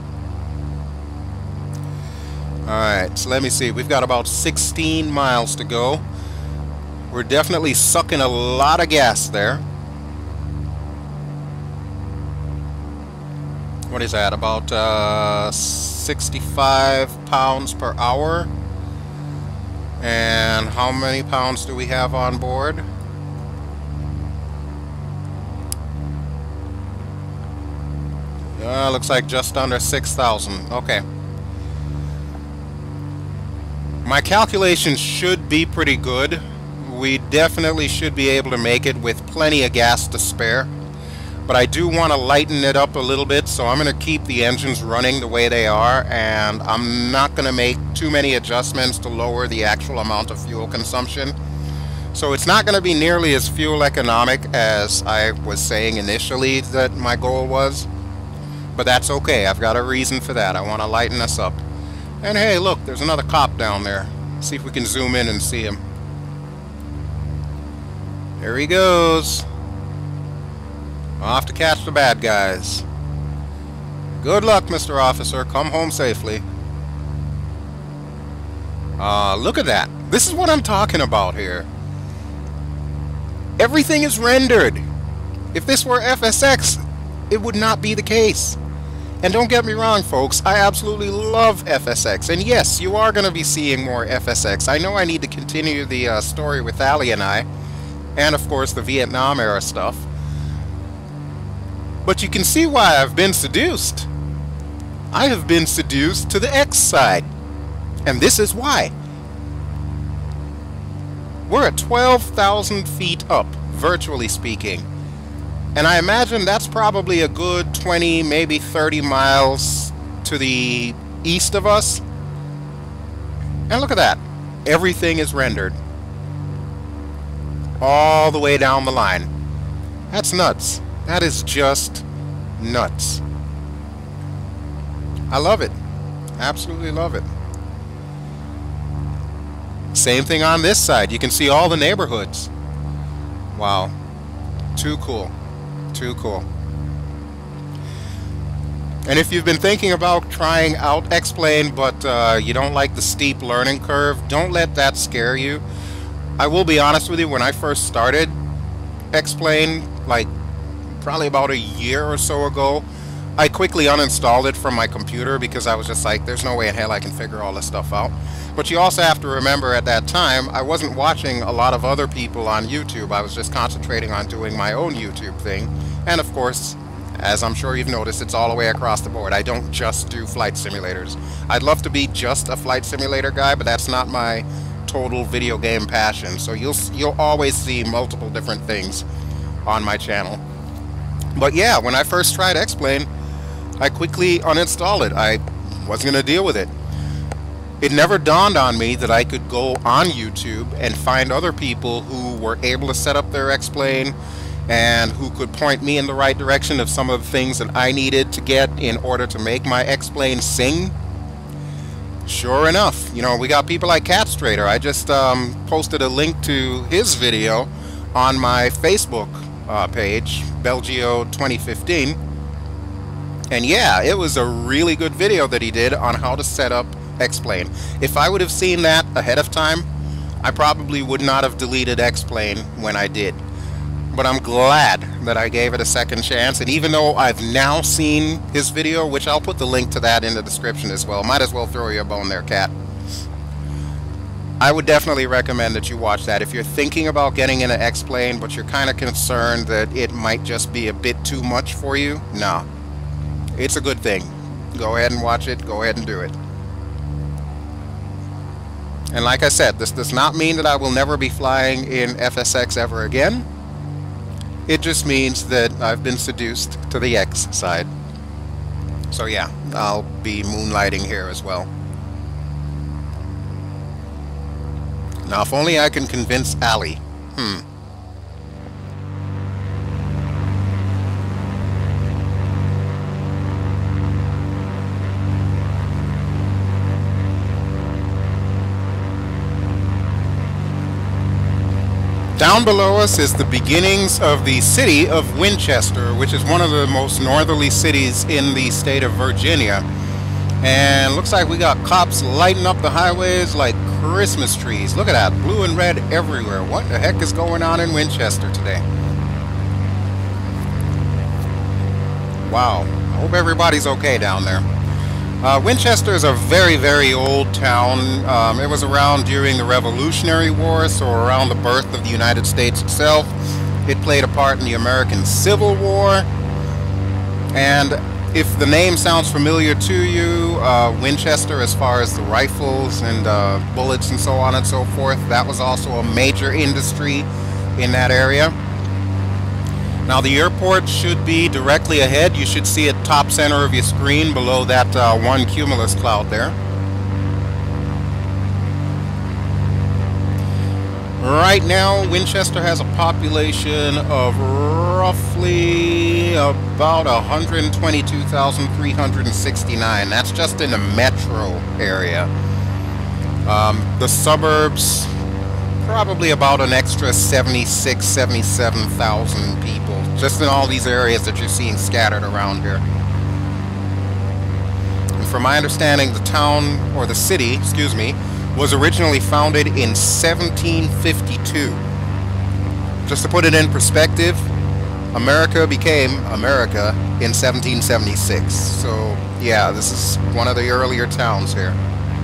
Alright, so let me see. We've got about sixteen miles to go. We're definitely sucking a lot of gas there. What is that? About uh, sixty-five pounds per hour. And how many pounds do we have on board? Uh, looks like just under six thousand. Okay. My calculations should be pretty good we definitely should be able to make it with plenty of gas to spare. But I do want to lighten it up a little bit, so I'm going to keep the engines running the way they are, and I'm not going to make too many adjustments to lower the actual amount of fuel consumption. So it's not going to be nearly as fuel economic as I was saying initially that my goal was. But that's okay. I've got a reason for that. I want to lighten us up. And hey, look, there's another cop down there. See if we can zoom in and see him. There he goes. Off to catch the bad guys. Good luck, Mister Officer. Come home safely. Uh, look at that. This is what I'm talking about here. Everything is rendered. If this were F S X, it would not be the case. And don't get me wrong, folks, I absolutely love F S X. And yes, you are going to be seeing more F S X. I know I need to continue the uh, story with Ali and I. And, of course, the Vietnam era stuff. But you can see why I've been seduced. I have been seduced to the X side. And this is why. We're at twelve thousand feet up, virtually speaking. And I imagine that's probably a good twenty, maybe thirty miles to the east of us. And look at that. Everything is rendered. All the way down the line. That's nuts. That is just nuts. I love it. Absolutely love it. Same thing on this side. You can see all the neighborhoods. Wow. Too cool. Too cool. And if you've been thinking about trying out X-Plane, but uh, you don't like the steep learning curve, don't let that scare you. I will be honest with you, when I first started X-Plane, like probably about a year or so ago, I quickly uninstalled it from my computer because I was just like, there's no way in hell I can figure all this stuff out. But you also have to remember at that time, I wasn't watching a lot of other people on YouTube. I was just concentrating on doing my own YouTube thing. And of course, as I'm sure you've noticed, it's all the way across the board. I don't just do flight simulators. I'd love to be just a flight simulator guy, but that's not my total video game passion. So you'll, you'll always see multiple different things on my channel. But yeah, when I first tried X-Plane, I quickly uninstalled it. I wasn't going to deal with it. It never dawned on me that I could go on YouTube and find other people who were able to set up their X-Plane and who could point me in the right direction of some of the things that I needed to get in order to make my X-Plane sing. Sure enough, you know, we got people like Catstrader. I just um, posted a link to his video on my Facebook uh, page, BelGeode twenty fifteen. And yeah, it was a really good video that he did on how to set up X-Plane. If I would have seen that ahead of time, I probably would not have deleted X-Plane when I did. But I'm glad that I gave it a second chance, and even though I've now seen his video, which I'll put the link to that in the description as well, might as well throw you a bone there, Cat. I would definitely recommend that you watch that. If you're thinking about getting into X-Plane, but you're kind of concerned that it might just be a bit too much for you, no. It's a good thing. Go ahead and watch it. Go ahead and do it. And like I said, this does not mean that I will never be flying in F S X ever again. It just means that I've been seduced to the X side. So yeah, I'll be moonlighting here as well. Now if only I can convince Ali. Hmm. Down below us is the beginnings of the city of Winchester, which is one of the most northerly cities in the state of Virginia. And looks like we got cops lighting up the highways like Christmas trees. Look at that, blue and red everywhere. What the heck is going on in Winchester today? Wow, I hope everybody's okay down there. Uh, Winchester is a very, very old town. Um, it was around during the Revolutionary War, so around the birth of the United States itself. It played a part in the American Civil War. And if the name sounds familiar to you, uh, Winchester, as far as the rifles and uh, bullets and so on and so forth, that was also a major industry in that area. Now the airport should be directly ahead. You should see it top center of your screen below that uh, one cumulus cloud there. Right now, Winchester has a population of roughly about one hundred twenty-two thousand three hundred sixty-nine. That's just in the metro area. Um, the suburbs, probably about an extra seventy-six, seventy-seven thousand people, just in all these areas that you're seeing scattered around here. And from my understanding, the town, or the city, excuse me, was originally founded in seventeen fifty-two. Just to put it in perspective, America became America in seventeen seventy-six. So yeah, this is one of the earlier towns here.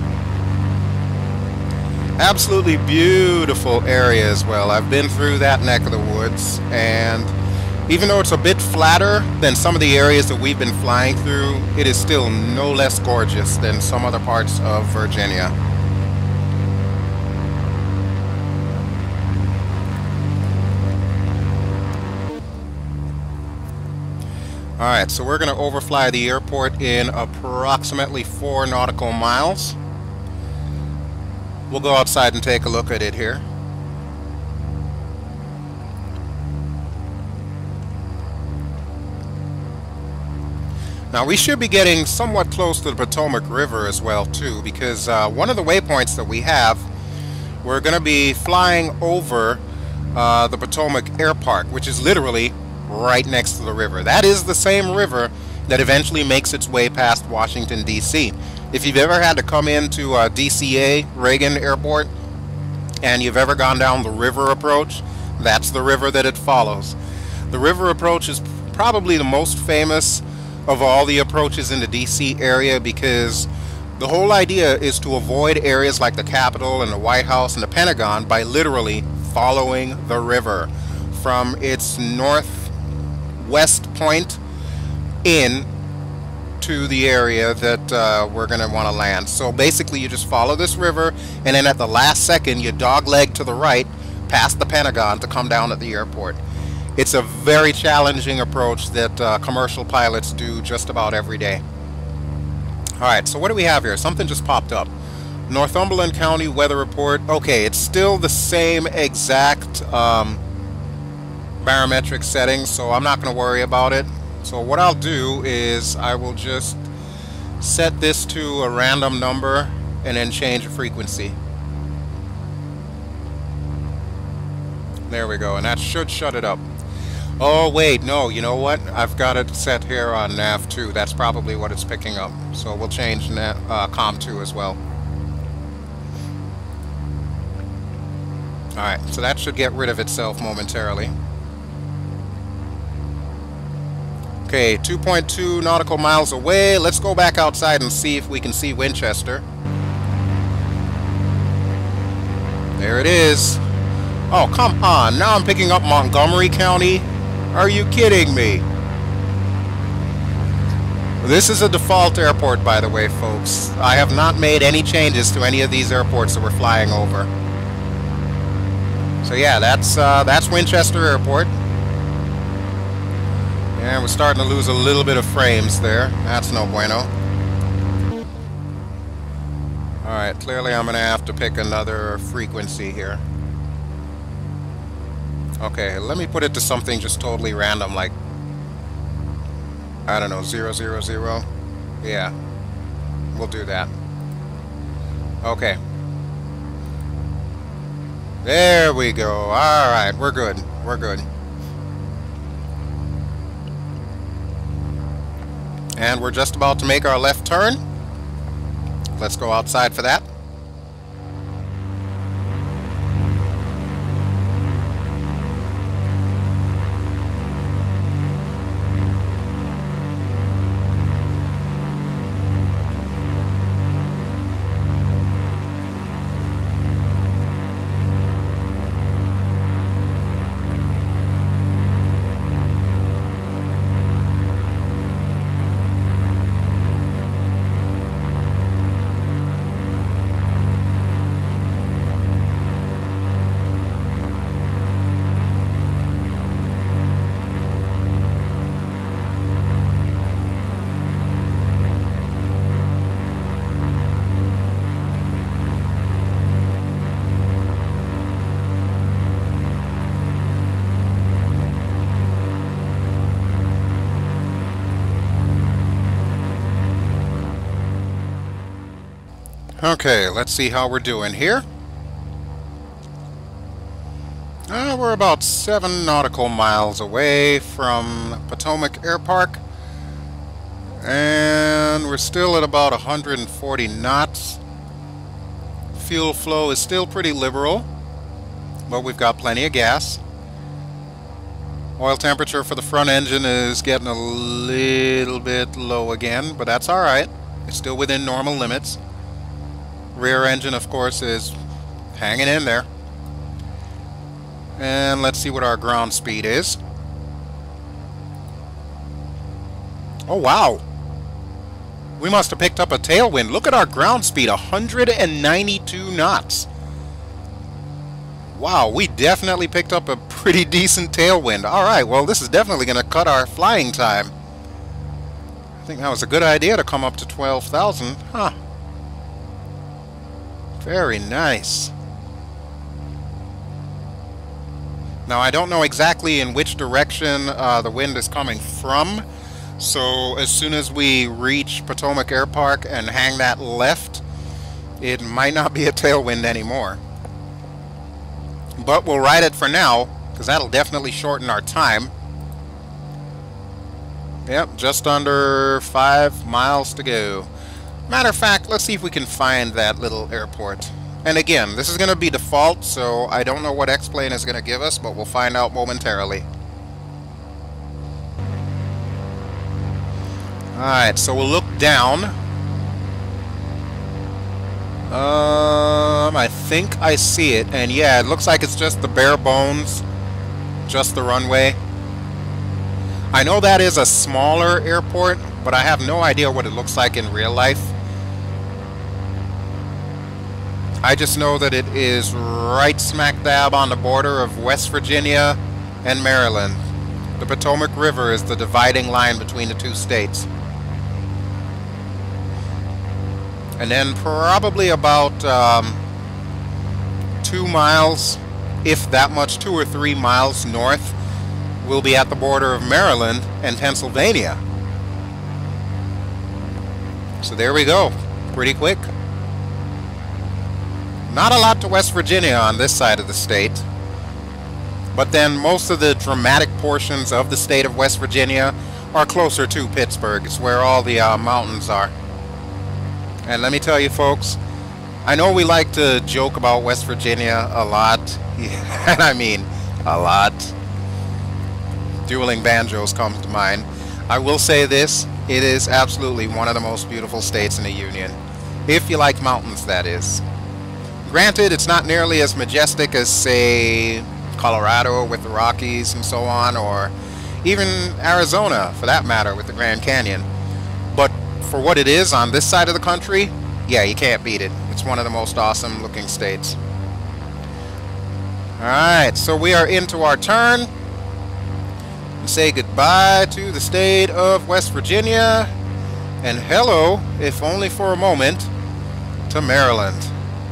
Absolutely beautiful area as well. I've been through that neck of the woods, and even though it's a bit flatter than some of the areas that we've been flying through, it is still no less gorgeous than some other parts of Virginia. Alright, so we're going to overfly the airport in approximately four nautical miles. We'll go outside and take a look at it here. Now we should be getting somewhat close to the Potomac River as well too, because uh, one of the waypoints that we have, we're going to be flying over uh, the Potomac Airport, which is literally right next to the river. That is the same river that eventually makes its way past Washington, D C If you've ever had to come into uh, D C A, Reagan Airport, and you've ever gone down the river approach, that's the river that it follows. The river approach is probably the most famous of all the approaches in the D C area, because the whole idea is to avoid areas like the Capitol and the White House and the Pentagon by literally following the river from its north west point in to the area that uh, we're going to want to land. So basically you just follow this river, and then at the last second you dogleg to the right past the Pentagon to come down at the airport. It's a very challenging approach that uh, commercial pilots do just about every day. Alright, so what do we have here? Something just popped up. Northumberland County Weather Report. Okay, it's still the same exact um, barometric settings, so I'm not going to worry about it. So what I'll do is I will just set this to a random number and then change the frequency. There we go, and that should shut it up. Oh wait, no, you know what? I've got it set here on nav two. That's probably what it's picking up. So we'll change nav, uh, com two as well. Alright, so that should get rid of itself momentarily. Okay, two point two nautical miles away. Let's go back outside and see if we can see Winchester. There it is. Oh, come on. Now I'm picking up Montgomery County. Are you kidding me? This is a default airport, by the way, folks. I have not made any changes to any of these airports that we're flying over. So yeah, that's uh, that's Winchester Airport. And we're starting to lose a little bit of frames there. That's no bueno. Alright, clearly I'm going to have to pick another frequency here. Okay, let me put it to something just totally random, like, I don't know, zero zero zero. Yeah, we'll do that. Okay. There we go. Alright, we're good. We're good. And we're just about to make our left turn. Let's go outside for that. Okay, let's see how we're doing here. Uh, we're about seven nautical miles away from Potomac Airport, and we're still at about one hundred forty knots. Fuel flow is still pretty liberal, but we've got plenty of gas. Oil temperature for the front engine is getting a little bit low again, but that's alright. It's still within normal limits. Rear engine, of course, is hanging in there. And let's see what our ground speed is. Oh, wow. We must have picked up a tailwind. Look at our ground speed, one hundred ninety-two knots. Wow, we definitely picked up a pretty decent tailwind. Alright, well, this is definitely going to cut our flying time. I think that was a good idea to come up to twelve thousand. Huh. Very nice. Now, I don't know exactly in which direction uh, the wind is coming from, so as soon as we reach Potomac Airport and hang that left, it might not be a tailwind anymore. But we'll ride it for now, because that'll definitely shorten our time. Yep, just under five miles to go. Matter of fact, let's see if we can find that little airport. And again, this is going to be default, so I don't know what X-Plane is going to give us, but we'll find out momentarily. Alright, so we'll look down. Um, I think I see it, and yeah, it looks like it's just the bare bones, just the runway. I know that is a smaller airport, but I have no idea what it looks like in real life. I just know that it is right smack dab on the border of West Virginia and Maryland. The Potomac River is the dividing line between the two states. And then probably about um, two miles, if that much, two or three miles north, we'll be at the border of Maryland and Pennsylvania. So there we go. Pretty quick. Not a lot to West Virginia on this side of the state. But then most of the dramatic portions of the state of West Virginia are closer to Pittsburgh. It's where all the uh, mountains are. And let me tell you folks, I know we like to joke about West Virginia a lot. Yeah, and I mean a lot. Dueling Banjos comes to mind. I will say this, it is absolutely one of the most beautiful states in the Union. If you like mountains, that is. Granted, it's not nearly as majestic as, say, Colorado with the Rockies and so on, or even Arizona, for that matter, with the Grand Canyon. But for what it is on this side of the country, yeah, you can't beat it. It's one of the most awesome looking states. Alright, so we are into our turn. And say goodbye to the state of West Virginia, and hello, if only for a moment, to Maryland.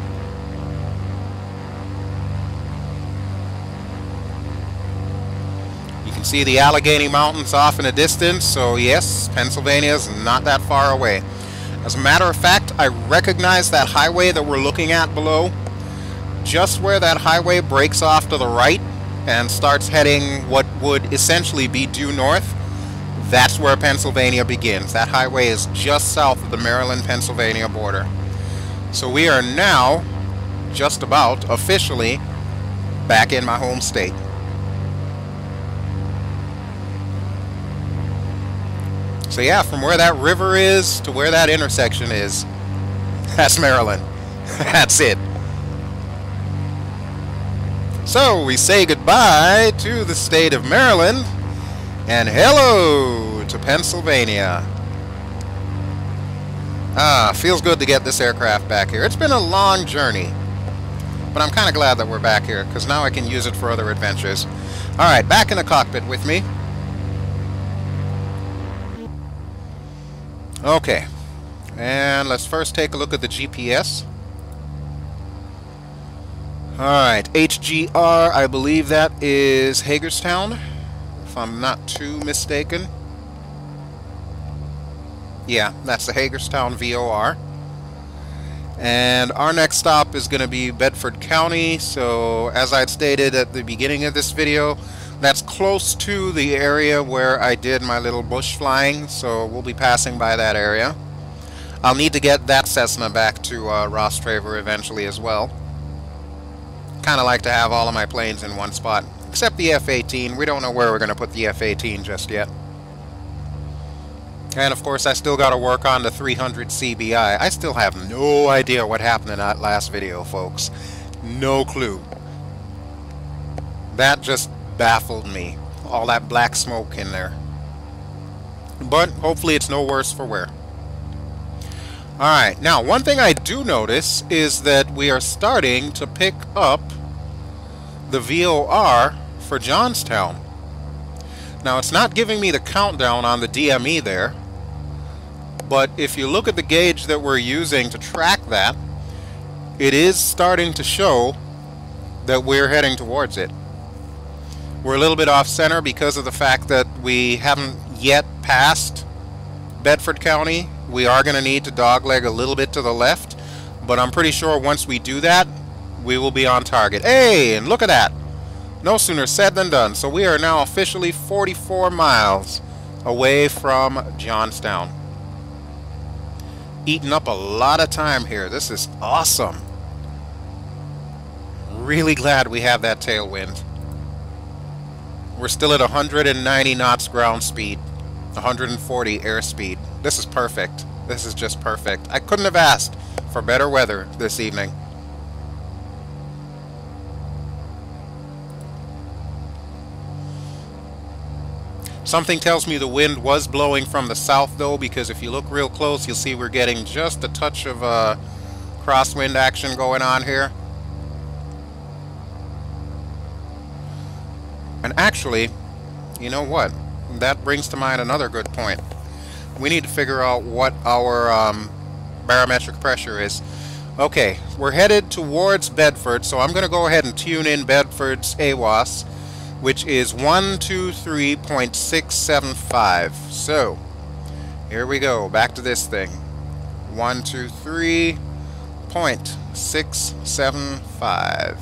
You can see the Allegheny Mountains off in the distance, so yes, Pennsylvania's not that far away. As a matter of fact, I recognize that highway that we're looking at below. Just where that highway breaks off to the right and starts heading what would essentially be due north, that's where Pennsylvania begins. That highway is just south of the Maryland-Pennsylvania border. So we are now just about officially back in my home state. So yeah, from where that river is to where that intersection is, that's Maryland. That's it. So we say goodbye to the state of Maryland and hello to Pennsylvania. Ah, feels good to get this aircraft back here. It's been a long journey, but I'm kind of glad that we're back here because now I can use it for other adventures. Alright, back in the cockpit with me. Okay, and let's first take a look at the G P S. Alright, H G R, I believe that is Hagerstown, if I'm not too mistaken. Yeah, that's the Hagerstown V O R. And our next stop is going to be Bedford County. So as I had stated at the beginning of this video, that's close to the area where I did my little bush flying, so we'll be passing by that area. I'll need to get that Cessna back to uh, Rostraver eventually as well. Kind of like to have all of my planes in one spot, except the F eighteen. We don't know where we're going to put the F eighteen just yet. And of course I still got to work on the three hundred C B I. I still have no idea what happened in that last video, folks. No clue. That just baffled me. All that black smoke in there. But hopefully it's no worse for wear. Alright, now one thing I do notice is that we are starting to pick up the V O R for Johnstown. Now it's not giving me the countdown on the D M E there, but if you look at the gauge that we're using to track that, it is starting to show that we're heading towards it. We're a little bit off center because of the fact that we haven't yet passed Bedford County. We are going to need to dogleg a little bit to the left, but I'm pretty sure once we do that, we will be on target. Hey, and look at that. No sooner said than done. So we are now officially forty-four miles away from Johnstown. Eating up a lot of time here. This is awesome. Really glad we have that tailwind. We're still at one hundred ninety knots ground speed, one hundred forty airspeed. This is perfect. This is just perfect. I couldn't have asked for better weather this evening. Something tells me the wind was blowing from the south though, because if you look real close, you'll see we're getting just a touch of uh, crosswind action going on here. And actually, you know what? That brings to mind another good point. We need to figure out what our um, barometric pressure is. Okay, we're headed towards Bedford, so I'm going to go ahead and tune in Bedford's A W O S, which is one two three point six seven five. So, here we go. Back to this thing. one two three point six seven five.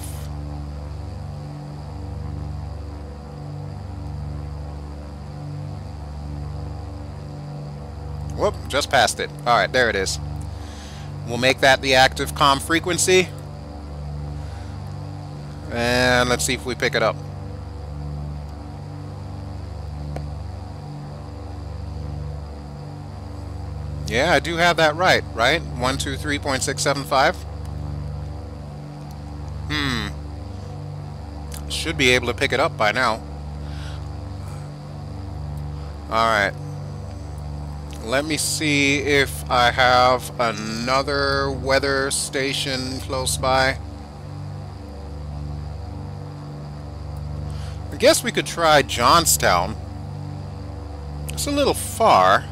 Whoop, just passed it. Alright, there it is. We'll make that the active comm frequency. And let's see if we pick it up. Yeah, I do have that right, right? one two three point six seven five. Hmm. Should be able to pick it up by now. Alright. Let me see if I have another weather station close by. I guess we could try Johnstown. It's a little far,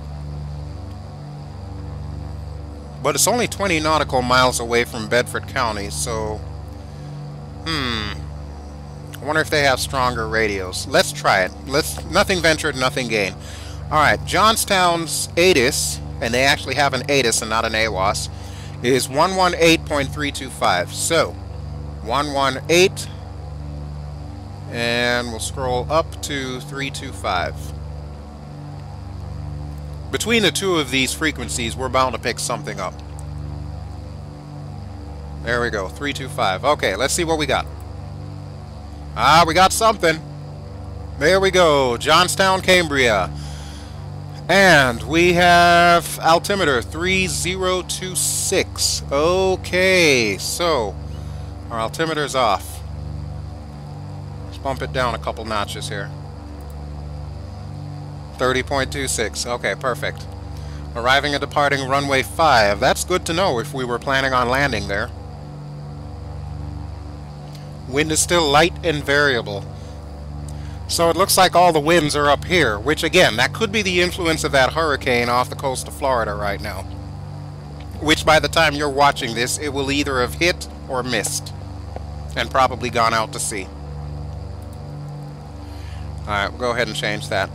but it's only twenty nautical miles away from Bedford County, so hmm. I wonder if they have stronger radios. Let's try it. Let's nothing ventured, nothing gained. Alright, Johnstown's A T I S, and they actually have an A T I S and not an A W O S, is one one eight point three two five. So, one one eight, and we'll scroll up to three two five. Between the two of these frequencies, we're bound to pick something up. There we go, three two five. Okay, let's see what we got. Ah, we got something. There we go, Johnstown, Cambria. And we have altimeter three zero two six. Okay, so our altimeter's off. Let's bump it down a couple notches here. thirty point two six. Okay, perfect. Arriving and departing runway five. That's good to know if we were planning on landing there. Wind is still light and variable. So it looks like all the winds are up here, which again, that could be the influence of that hurricane off the coast of Florida right now. Which by the time you're watching this, it will either have hit or missed, and probably gone out to sea. Alright, we'll go ahead and change that.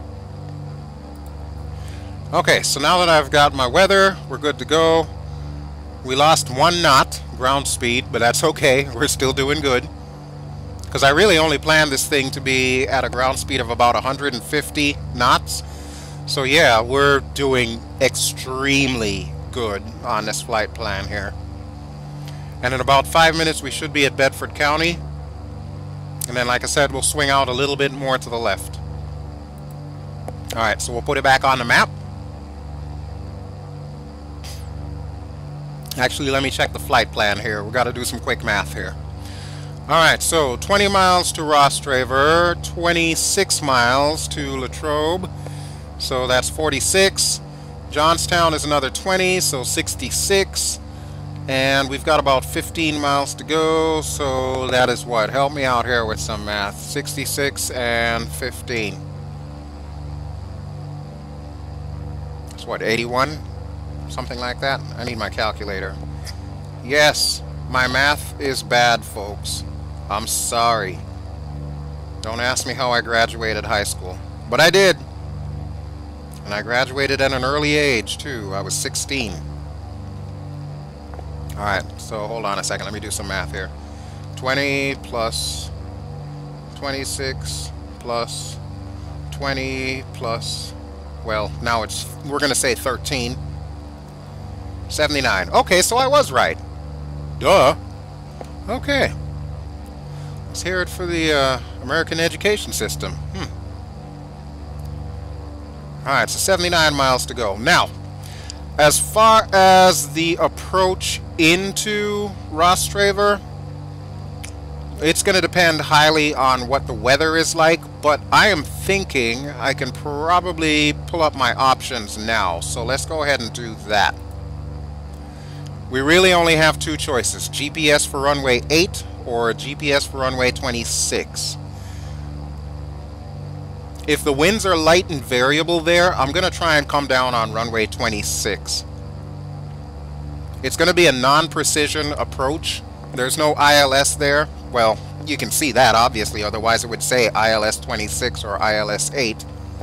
Okay, so now that I've got my weather, we're good to go. We lost one knot ground speed, but that's okay. We're still doing good. Because I really only planned this thing to be at a ground speed of about one hundred fifty knots. So yeah, we're doing extremely good on this flight plan here. And in about five minutes we should be at Bedford County. And then, like I said, we'll swing out a little bit more to the left. Alright, so we'll put it back on the map. Actually, let me check the flight plan here. We've got to do some quick math here. Alright, so twenty miles to Rostraver, twenty-six miles to Latrobe, so that's forty-six. Johnstown is another twenty, so sixty-six. And we've got about fifteen miles to go, so that is what? Help me out here with some math. sixty-six and fifteen. That's what, eighty-one? Something like that? I need my calculator. Yes, my math is bad, folks. I'm sorry. Don't ask me how I graduated high school. But I did. And I graduated at an early age, too. I was sixteen. Alright, so hold on a second. Let me do some math here. twenty plus twenty-six plus twenty plus... Well, now it's... We're going to say thirteen. seventy-nine. Okay, so I was right. Duh. Okay. Let's hear it for the uh, American education system. Hmm. Alright, so seventy-nine miles to go. Now, as far as the approach into Rostraver, it's going to depend highly on what the weather is like, but I am thinking I can probably pull up my options now. So let's go ahead and do that. We really only have two choices, G P S for runway eight or G P S for runway twenty-six. If the winds are light and variable there, I'm going to try and come down on runway twenty-six. It's going to be a non-precision approach. There's no I L S there. Well, you can see that obviously, otherwise it would say I L S twenty-six or I L S eight.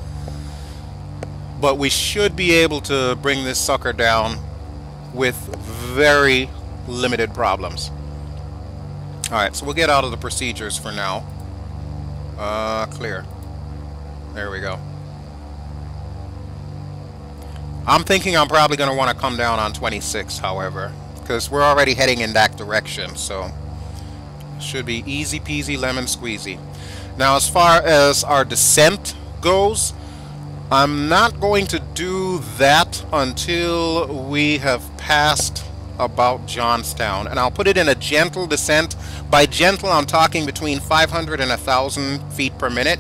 But we should be able to bring this sucker down with very limited problems. Alright, so we'll get out of the procedures for now. Uh, clear. There we go. I'm thinking I'm probably going to want to come down on twenty-six, however, because we're already heading in that direction, so should be easy peasy lemon squeezy. Now, as far as our descent goes, I'm not going to do that until we have passed about Johnstown, and I'll put it in a gentle descent. By gentle, I'm talking between five hundred and one thousand feet per minute.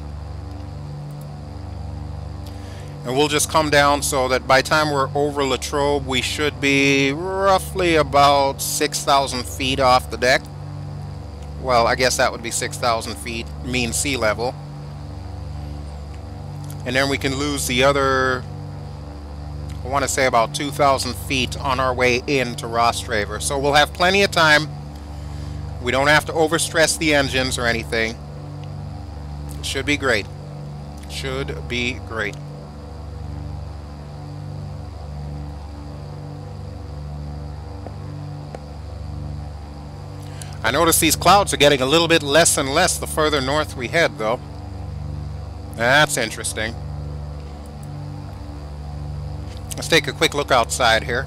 And we'll just come down so that by the time we're over Latrobe, we should be roughly about six thousand feet off the deck. Well, I guess that would be six thousand feet mean sea level. And then we can lose the other, I want to say about two thousand feet on our way into Rostraver. So we'll have plenty of time. We don't have to overstress the engines or anything. It should be great. Should be great. I notice these clouds are getting a little bit less and less the further north we head, though. That's interesting. Let's take a quick look outside here.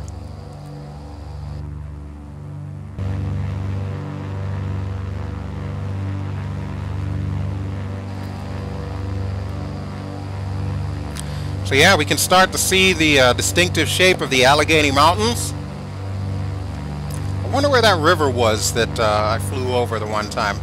So yeah, we can start to see the uh, distinctive shape of the Allegheny Mountains. I wonder where that river was that uh, I flew over the one time.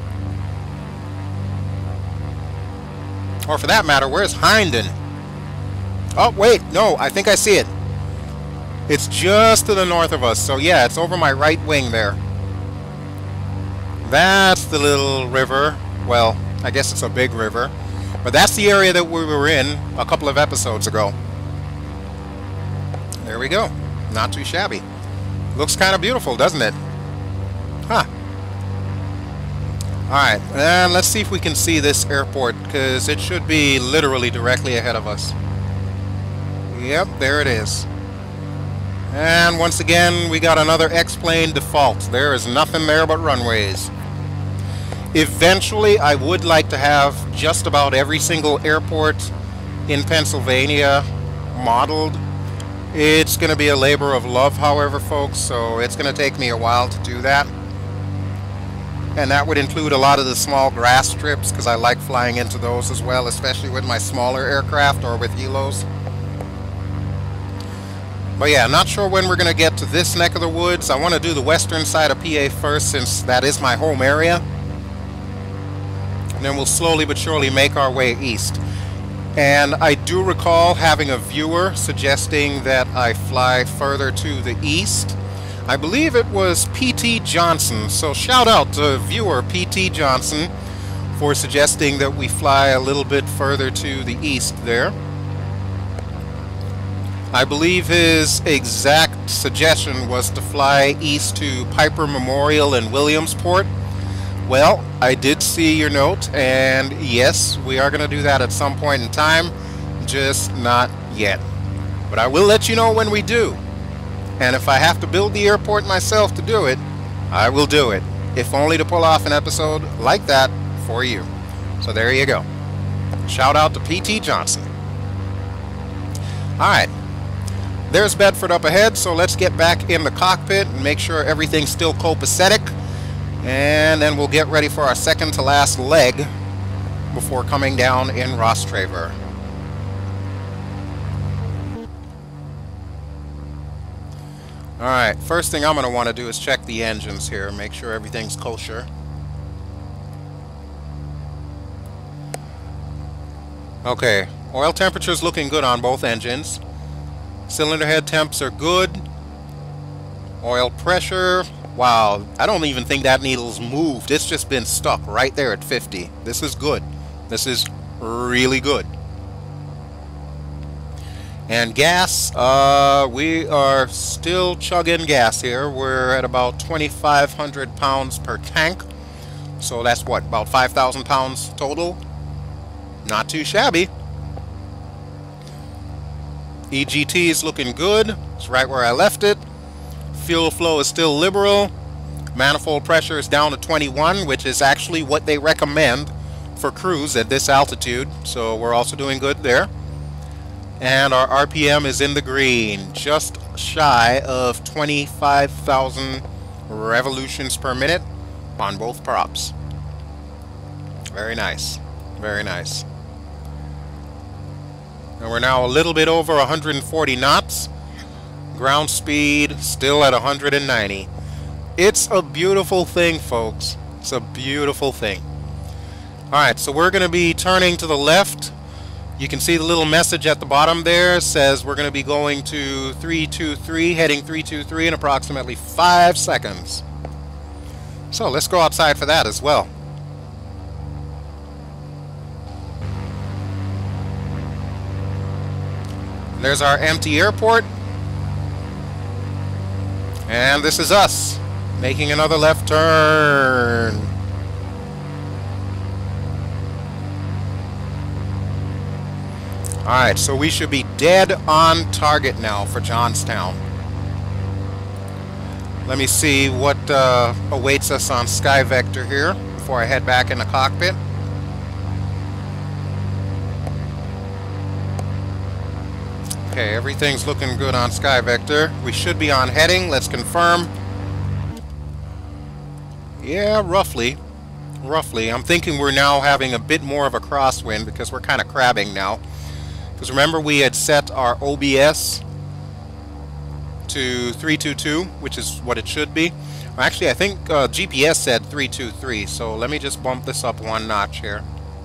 Or for that matter, where's Hyndon? Oh, wait, no, I think I see it. It's just to the north of us, so yeah, it's over my right wing there. That's the little river. Well, I guess it's a big river. But that's the area that we were in a couple of episodes ago. There we go. Not too shabby. Looks kind of beautiful, doesn't it? Huh. Alright, and let's see if we can see this airport, because it should be literally directly ahead of us. Yep, there it is. And once again, we got another X-plane default. There is nothing there but runways. Eventually, I would like to have just about every single airport in Pennsylvania modeled. It's going to be a labor of love, however, folks, so it's going to take me a while to do that. And that would include a lot of the small grass strips, because I like flying into those as well, especially with my smaller aircraft or with helos. But yeah, not sure when we're going to get to this neck of the woods. I want to do the western side of P A first, since that is my home area. And then we'll slowly but surely make our way east. And I do recall having a viewer suggesting that I fly further to the east. I believe it was P T Johnson. So shout out to viewer P T Johnson for suggesting that we fly a little bit further to the east there. I believe his exact suggestion was to fly east to Piper Memorial in Williamsport. Well, I did see your note, and yes, we are going to do that at some point in time, just not yet. But I will let you know when we do. And if I have to build the airport myself to do it, I will do it. If only to pull off an episode like that for you. So there you go. Shout out to P T Johnson. Alright. There's Bedford up ahead, so let's get back in the cockpit and make sure everything's still copacetic. And then we'll get ready for our second to last leg before coming down in Rostraver. Alright, first thing I'm going to want to do is check the engines here, make sure everything's kosher. Okay, oil temperature's looking good on both engines. Cylinder head temps are good. Oil pressure, wow, I don't even think that needle's moved. It's just been stuck right there at fifty. This is good. This is really good. And gas, uh, we are still chugging gas here. We're at about twenty-five hundred pounds per tank. So that's what, about five thousand pounds total? Not too shabby. E G T is looking good. It's right where I left it. Fuel flow is still liberal. Manifold pressure is down to twenty-one, which is actually what they recommend for cruise at this altitude. So we're also doing good there. And our R P M is in the green, just shy of twenty-five thousand revolutions per minute on both props. Very nice. Very nice. And we're now a little bit over one hundred forty knots. Ground speed still at one hundred ninety. It's a beautiful thing, folks. It's a beautiful thing. Alright, so we're going to be turning to the left. You can see the little message at the bottom there. It says we're going to be going to three two three, heading three two three in approximately five seconds. So let's go outside for that as well. There's our empty airport. And this is us, making another left turn. Alright, so we should be dead on target now for Johnstown. Let me see what uh, awaits us on SkyVector here before I head back in the cockpit. Okay, everything's looking good on SkyVector. We should be on heading. Let's confirm. Yeah, roughly. Roughly. I'm thinking we're now having a bit more of a crosswind because we're kind of crabbing now. Because remember, we had set our O B S to three two two, which is what it should be. Actually, I think uh, G P S said three two three, so let me just bump this up one notch here.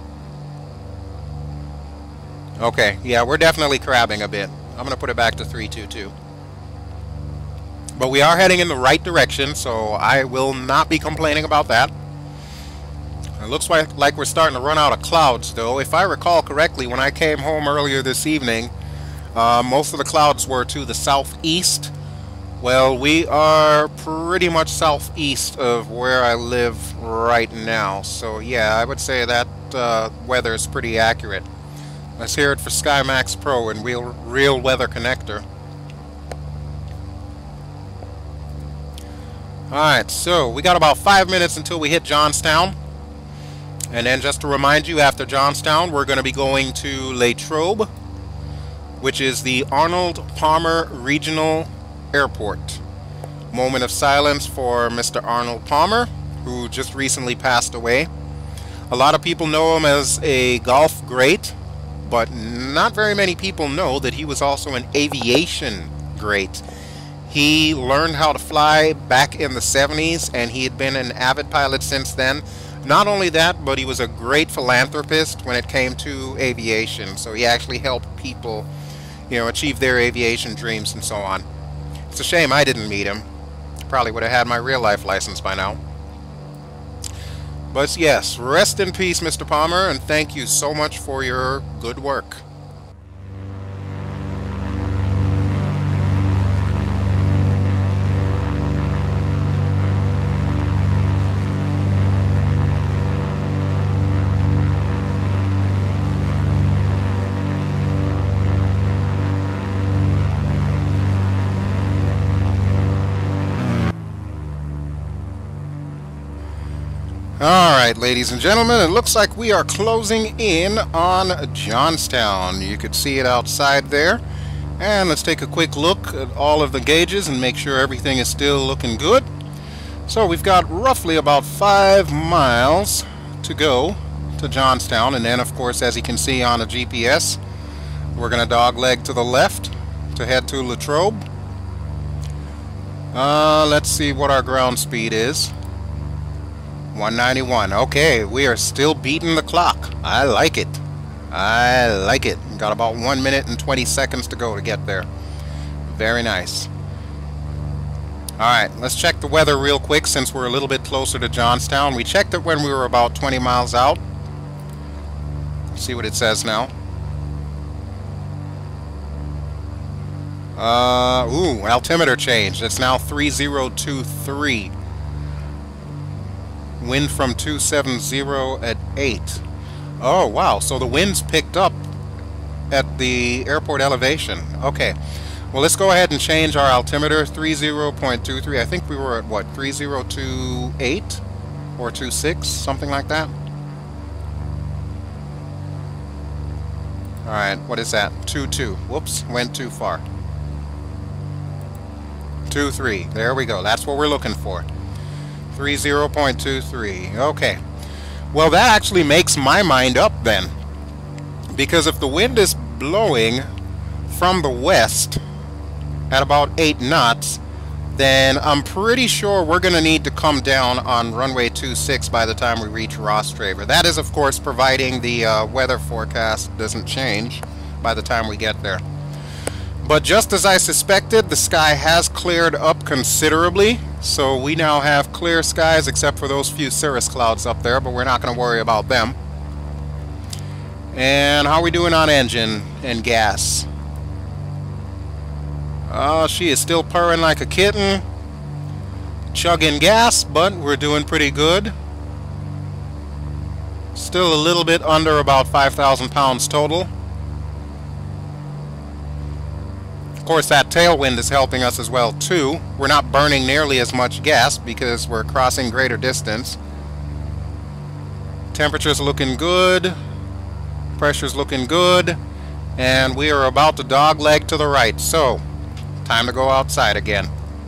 Okay, yeah, we're definitely crabbing a bit. I'm going to put it back to three two two. But we are heading in the right direction, so I will not be complaining about that. It looks like, like we're starting to run out of clouds, though. If I recall correctly, when I came home earlier this evening, uh, most of the clouds were to the southeast. Well, we are pretty much southeast of where I live right now. So, yeah, I would say that uh, weather is pretty accurate. Let's hear it for SkyMaxx Pro and Real, Real Weather Connector. Alright, so we got about five minutes until we hit Johnstown. And then just to remind you, after Johnstown, we're going to be going to Latrobe, which is the Arnold Palmer Regional Airport. Moment of silence for Mister Arnold Palmer, who just recently passed away. A lot of people know him as a golf great, but not very many people know that he was also an aviation great. He learned how to fly back in the seventies, and he had been an avid pilot since then. Not only that, but he was a great philanthropist when it came to aviation. So he actually helped people, you know, achieve their aviation dreams and so on. It's a shame I didn't meet him. Probably would have had my real life license by now. But yes, rest in peace, Mister Palmer, and thank you so much for your good work. Alright, ladies and gentlemen, it looks like we are closing in on Johnstown. You could see it outside there. And let's take a quick look at all of the gauges and make sure everything is still looking good. So we've got roughly about five miles to go to Johnstown. And then, of course, as you can see on the G P S, we're going to dogleg to the left to head to Latrobe. Uh, let's see what our ground speed is. one ninety-one. Okay, we are still beating the clock. I like it. I like it. Got about one minute and twenty seconds to go to get there. Very nice. Alright, let's check the weather real quick since we're a little bit closer to Johnstown. We checked it when we were about twenty miles out. Let's see what it says now. Uh, ooh, altimeter changed. It's now three zero two three. Wind from two seventy at eight. Oh, wow. So the wind's picked up at the airport elevation. Okay. Well, let's go ahead and change our altimeter. three zero point two three. I think we were at, what, three zero two eight or two six, something like that. All right. What is that? two two. Whoops. Went too far. two three. There we go. That's what we're looking for. three zero point two three. Okay. Well, that actually makes my mind up then. Because if the wind is blowing from the west at about eight knots, then I'm pretty sure we're going to need to come down on runway two six by the time we reach Rostraver. That is, of course, providing the uh, weather forecast doesn't change by the time we get there. But just as I suspected, the sky has cleared up considerably. So we now have clear skies except for those few cirrus clouds up there, but we're not going to worry about them. And how are we doing on engine and gas? Oh, she is still purring like a kitten. Chugging gas, but we're doing pretty good. Still a little bit under about five thousand pounds total. Of course, that tailwind is helping us as well too. We're not burning nearly as much gas because we're crossing greater distance. Temperature's looking good. Pressure's looking good. And we are about to dogleg to the right. So, time to go outside again.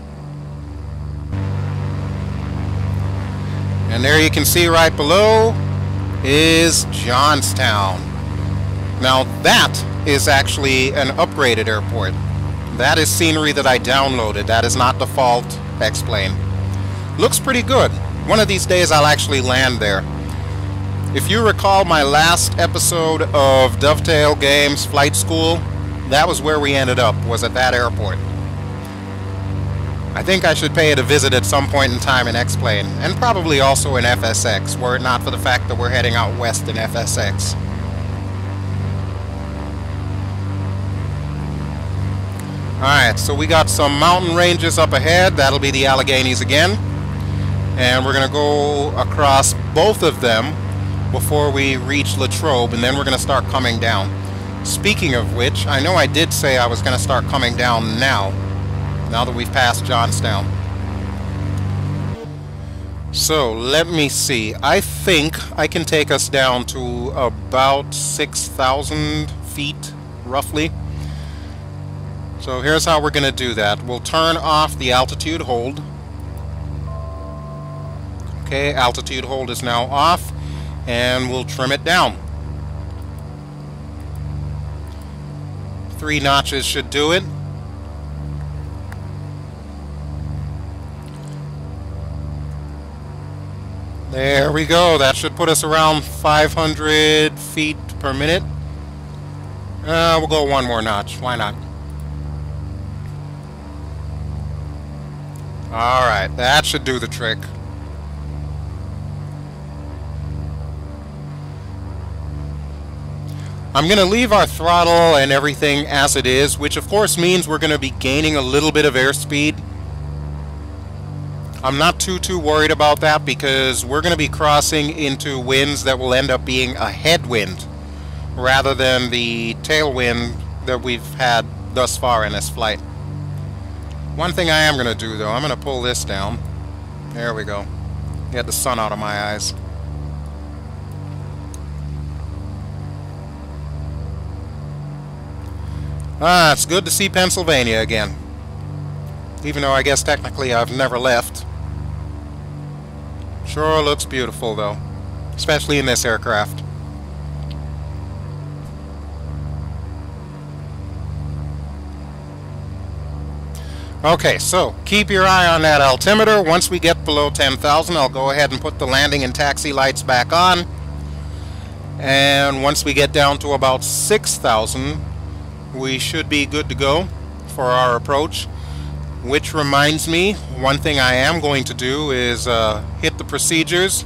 And there you can see right below is Johnstown. Now that is actually an upgraded airport. That is scenery that I downloaded. That is not default X-Plane. Looks pretty good. One of these days I'll actually land there. If you recall my last episode of Dovetail Games Flight School, that was where we ended up, was at that airport. I think I should pay it a visit at some point in time in X-Plane, and probably also in F S X, were it not for the fact that we're heading out west in F S X. Alright, so we got some mountain ranges up ahead. That'll be the Alleghenies again. And we're going to go across both of them before we reach Latrobe, and then we're going to start coming down. Speaking of which, I know I did say I was going to start coming down now, now that we've passed Johnstown. So let me see. I think I can take us down to about six thousand feet, roughly. So here's how we're going to do that. We'll turn off the altitude hold. Okay, altitude hold is now off, and we'll trim it down. Three notches should do it. There we go. That should put us around five hundred feet per minute. Uh, we'll go one more notch. Why not? Alright, that should do the trick. I'm going to leave our throttle and everything as it is, which of course means we're going to be gaining a little bit of airspeed. I'm not too too worried about that because we're going to be crossing into winds that will end up being a headwind rather than the tailwind that we've had thus far in this flight. One thing I am going to do though, I'm going to pull this down. There we go. Get the sun out of my eyes. Ah, it's good to see Pennsylvania again. Even though I guess technically I've never left. Sure looks beautiful though, especially in this aircraft. Okay, so keep your eye on that altimeter. Once we get below ten thousand, I'll go ahead and put the landing and taxi lights back on. And once we get down to about six thousand, we should be good to go for our approach. Which reminds me, one thing I am going to do is uh, hit the procedures.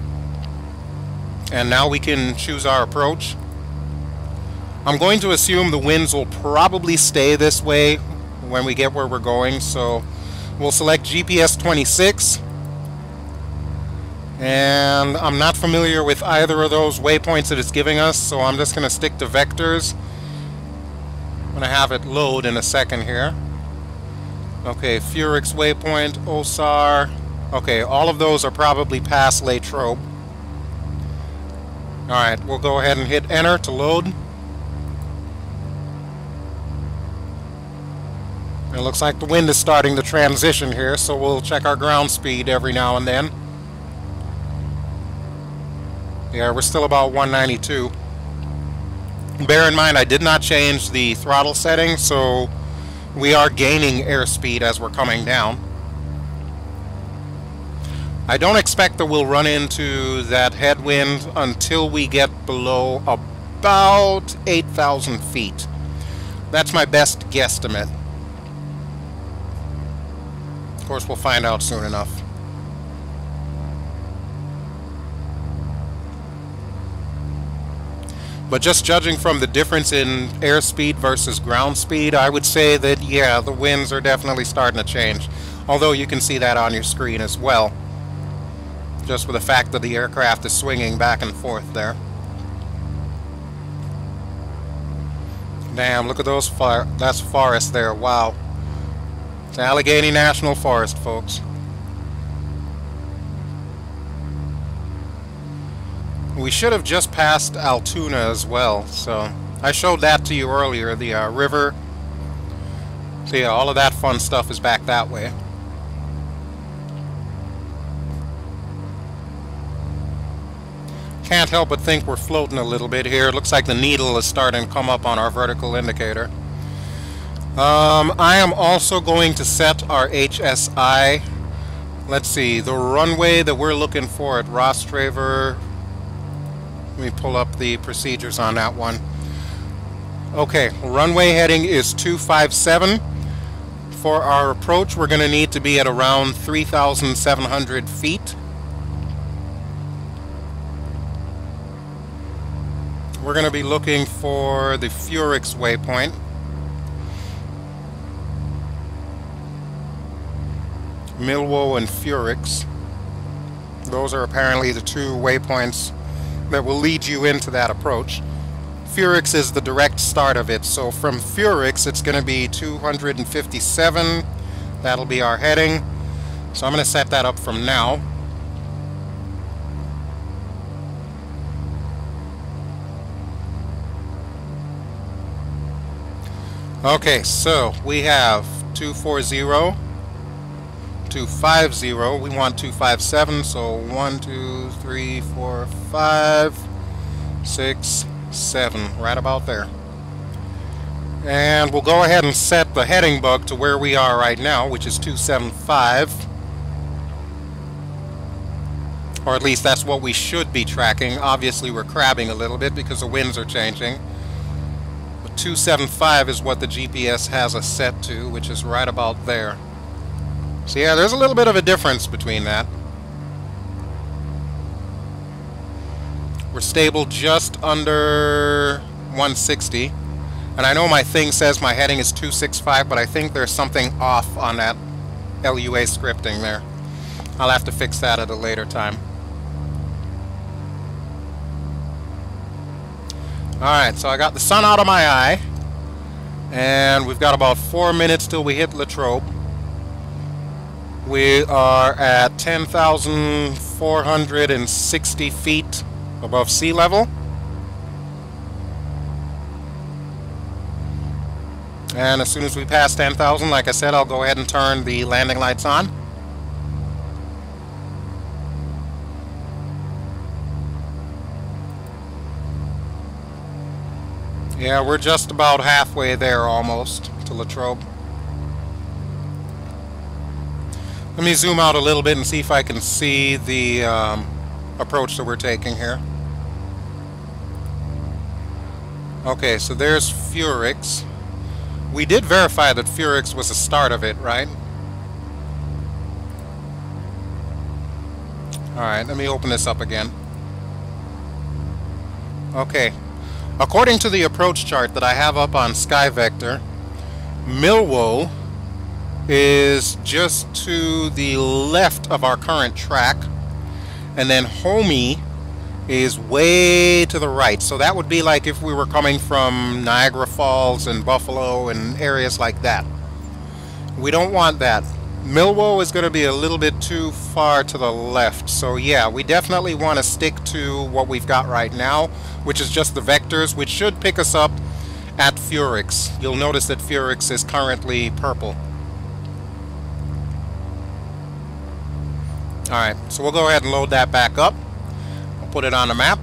And now we can choose our approach. I'm going to assume the winds will probably stay this way when we get where we're going, so we'll select G P S twenty-six. And I'm not familiar with either of those waypoints that it's giving us, so I'm just going to stick to vectors. I'm going to have it load in a second here. Okay, Furyx waypoint, O S A R. Okay, all of those are probably past Latrobe. Alright, we'll go ahead and hit enter to load. It looks like the wind is starting to transition here, so we'll check our ground speed every now and then. Yeah, we're still about one ninety-two. Bear in mind, I did not change the throttle setting, so we are gaining airspeed as we're coming down. I don't expect that we'll run into that headwind until we get below about eight thousand feet. That's my best guesstimate. Of course, we'll find out soon enough. But just judging from the difference in airspeed versus ground speed, I would say that, yeah, the winds are definitely starting to change. Although you can see that on your screen as well. Just with the fact that the aircraft is swinging back and forth there. Damn, look at those fire. That's forest there, wow. It's Allegheny National Forest, folks. We should have just passed Altoona as well, so I showed that to you earlier, the uh, river. So yeah, all of that fun stuff is back that way. Can't help but think we're floating a little bit here. It looks like the needle is starting to come up on our vertical indicator. Um, I am also going to set our H S I. Let's see, the runway that we're looking for at Rostraver. Let me pull up the procedures on that one. Okay, runway heading is two five seven. For our approach, we're going to need to be at around three thousand seven hundred feet. We're going to be looking for the Furyx waypoint. Milwo and Furyx. Those are apparently the two waypoints that will lead you into that approach. Furyx is the direct start of it, so from Furyx it's going to be two hundred fifty-seven. That'll be our heading. So I'm going to set that up from now. Okay, so we have two four zero, two five zero. We want two five seven, so one, two, three, four, five, six, seven, right about there. And we'll go ahead and set the heading bug to where we are right now, which is two seven five. Or at least that's what we should be tracking. Obviously we're crabbing a little bit because the winds are changing. But two seven five is what the G P S has us set to, which is right about there. So yeah, there's a little bit of a difference between that. We're stable just under one sixty. And I know my thing says my heading is two six five, but I think there's something off on that L U A scripting there. I'll have to fix that at a later time. Alright, so I got the sun out of my eye. And we've got about four minutes till we hit Latrobe. We are at ten thousand four hundred sixty feet above sea level. And as soon as we pass ten thousand, like I said, I'll go ahead and turn the landing lights on. Yeah, we're just about halfway there almost to Latrobe. Let me zoom out a little bit and see if I can see the um, approach that we're taking here. Okay, so there's Furyx. We did verify that Furyx was the start of it, right? Alright, let me open this up again. Okay. According to the approach chart that I have up on SkyVector, Millwoe is just to the left of our current track, and then Homey is way to the right. So that would be like if we were coming from Niagara Falls and Buffalo and areas like that. We don't want that. Millwoe is going to be a little bit too far to the left. So yeah, we definitely want to stick to what we've got right now, which is just the vectors, which should pick us up at Furyx. You'll notice that Furyx is currently purple. Alright, so we'll go ahead and load that back up. Put it on the map,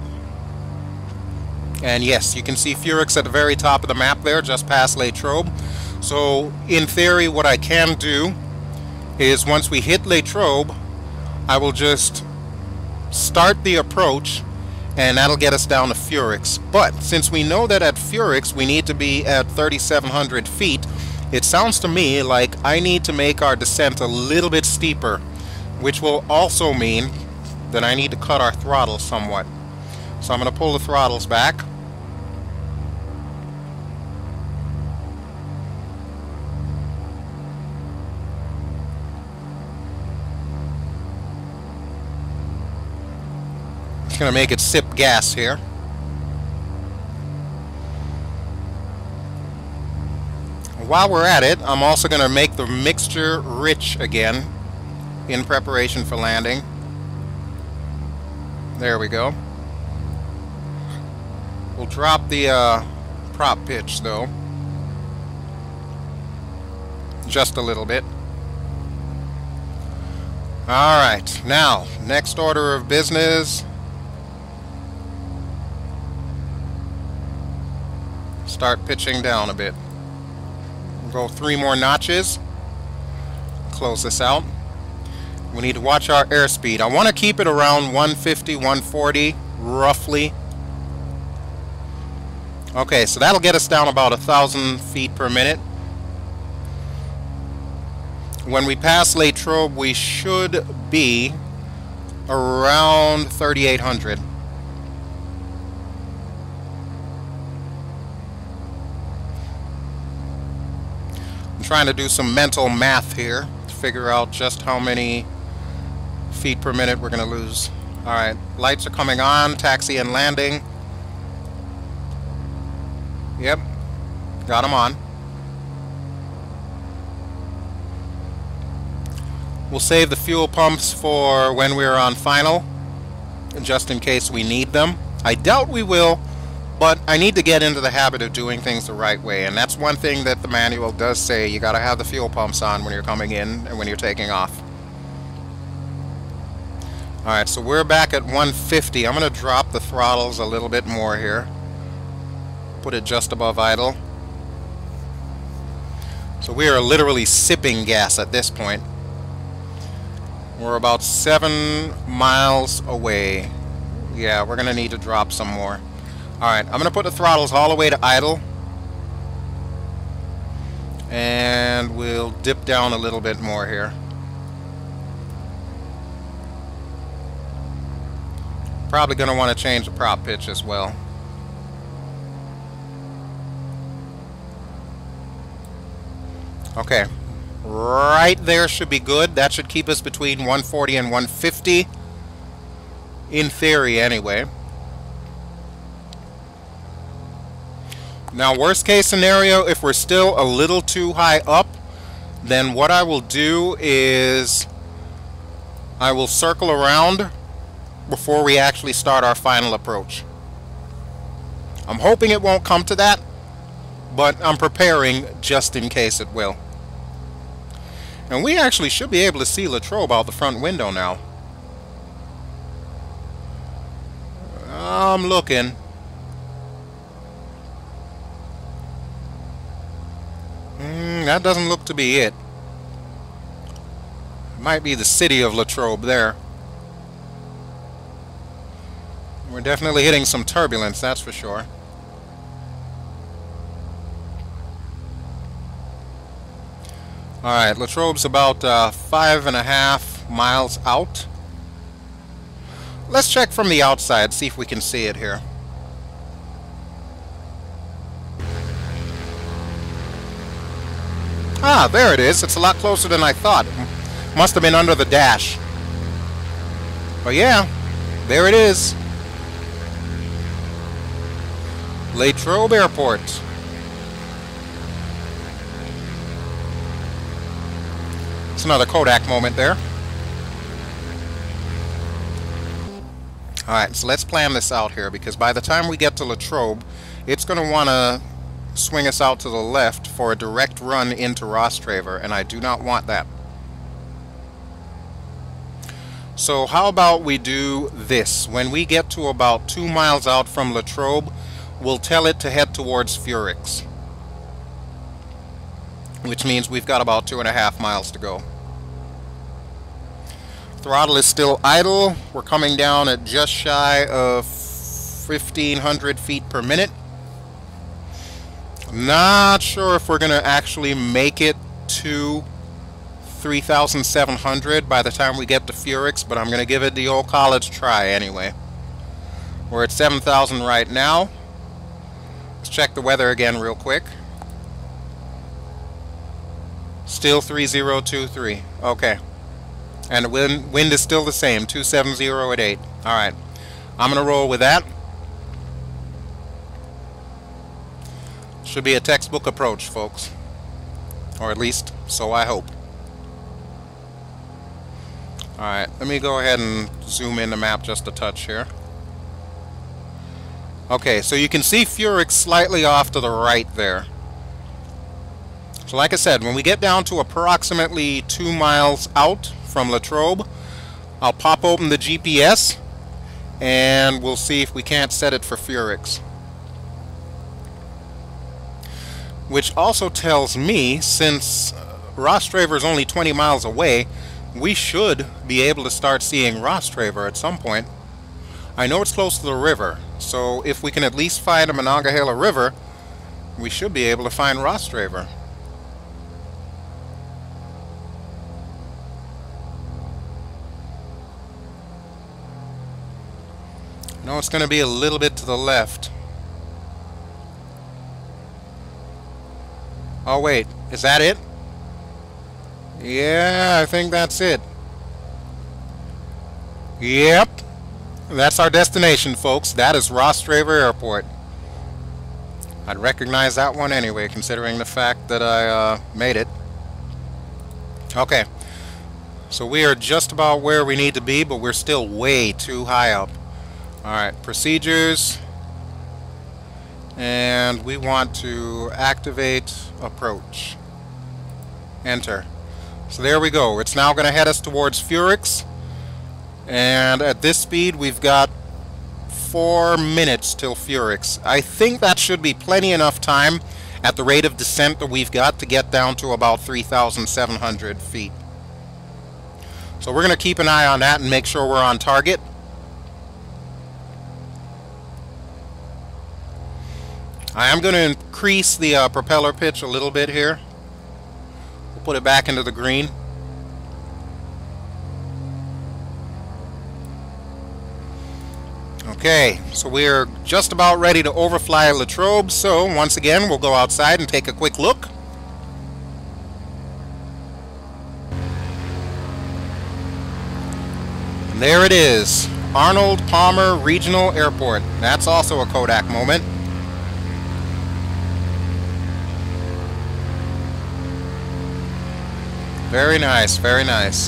and yes, you can see Furyx at the very top of the map there, just past Latrobe. So in theory, what I can do is once we hit Latrobe, I will just start the approach, and that'll get us down to Furyx. But since we know that at Furyx we need to be at thirty-seven hundred feet, it sounds to me like I need to make our descent a little bit steeper, which will also mean that I need to cut our throttle somewhat. So I'm going to pull the throttles back. Just going to make it sip gas here. While we're at it, I'm also going to make the mixture rich again in preparation for landing. There we go. We'll drop the uh, prop pitch though, just a little bit. Alright, now next order of business, start pitching down a bit. We'll go three more notches, close this out. We need to watch our airspeed. I want to keep it around one fifty, one forty, roughly. Okay, so that'll get us down about a thousand feet per minute. When we pass Latrobe, we should be around thirty-eight hundred. I'm trying to do some mental math here to figure out just how many feet per minute we're going to lose. Alright, lights are coming on, taxi and landing. Yep, got them on. We'll save the fuel pumps for when we're on final, just in case we need them. I doubt we will, but I need to get into the habit of doing things the right way, and that's one thing that the manual does say. You got to have the fuel pumps on when you're coming in and when you're taking off. Alright, so we're back at one fifty. I'm going to drop the throttles a little bit more here. Put it just above idle. So we are literally sipping gas at this point. We're about seven miles away. Yeah, we're going to need to drop some more. Alright, I'm going to put the throttles all the way to idle. And we'll dip down a little bit more here. Probably going to want to change the prop pitch as well. Okay, right there should be good. That should keep us between one forty and one fifty. In theory, anyway. Now, worst case scenario, if we're still a little too high up, then what I will do is I will circle around before we actually start our final approach. I'm hoping it won't come to that, but I'm preparing just in case it will. And we actually should be able to see Latrobe out the front window now. I'm looking. Mm, that doesn't look to be it. Might be the city of Latrobe there. We're definitely hitting some turbulence, that's for sure. Alright, Latrobe's about uh, five and a half miles out. Let's check from the outside, see if we can see it here. Ah, there it is. It's a lot closer than I thought. Must have been under the dash. But yeah, there it is. Latrobe Airport. It's another Kodak moment there. Alright, so let's plan this out here, because by the time we get to Latrobe, it's going to want to swing us out to the left for a direct run into Rostraver, and I do not want that. So how about we do this? When we get to about two miles out from Latrobe, we'll tell it to head towards Furyx, which means we've got about two and a half miles to go. Throttle is still idle. We're coming down at just shy of fifteen hundred feet per minute. Not sure if we're going to actually make it to three thousand seven hundred by the time we get to Furyx, but I'm going to give it the old college try anyway. We're at seven thousand right now. Let's check the weather again real quick. Still three zero two three. Okay. And the wind, wind is still the same, two seventy at eight. Alright. I'm going to roll with that. Should be a textbook approach, folks. Or at least, so I hope. Alright, let me go ahead and zoom in the map just a touch here. Okay, so you can see Furyx slightly off to the right there. So like I said, when we get down to approximately two miles out from Latrobe, I'll pop open the G P S and we'll see if we can't set it for Furyx. Which also tells me, since Rostraver is only twenty miles away, we should be able to start seeing Rostraver at some point. I know it's close to the river, so if we can at least find the Monongahela River, we should be able to find Rostraver. No, it's going to be a little bit to the left. Oh wait, is that it? Yeah, I think that's it. Yep. That's our destination, folks. That is Rostraver Airport. I'd recognize that one anyway, considering the fact that I uh, made it. Okay. So we are just about where we need to be, but we're still way too high up. Alright, procedures. And we want to activate approach. Enter. So there we go. It's now going to head us towards Furyx. And at this speed, we've got four minutes till Furyx. I think that should be plenty enough time at the rate of descent that we've got to get down to about three thousand seven hundred feet. So we're going to keep an eye on that and make sure we're on target. I am going to increase the uh, propeller pitch a little bit here. We'll put it back into the green. Okay, so we're just about ready to overfly Latrobe, so once again we'll go outside and take a quick look. And there it is, Arnold Palmer Regional Airport. That's also a Kodak moment. Very nice, very nice.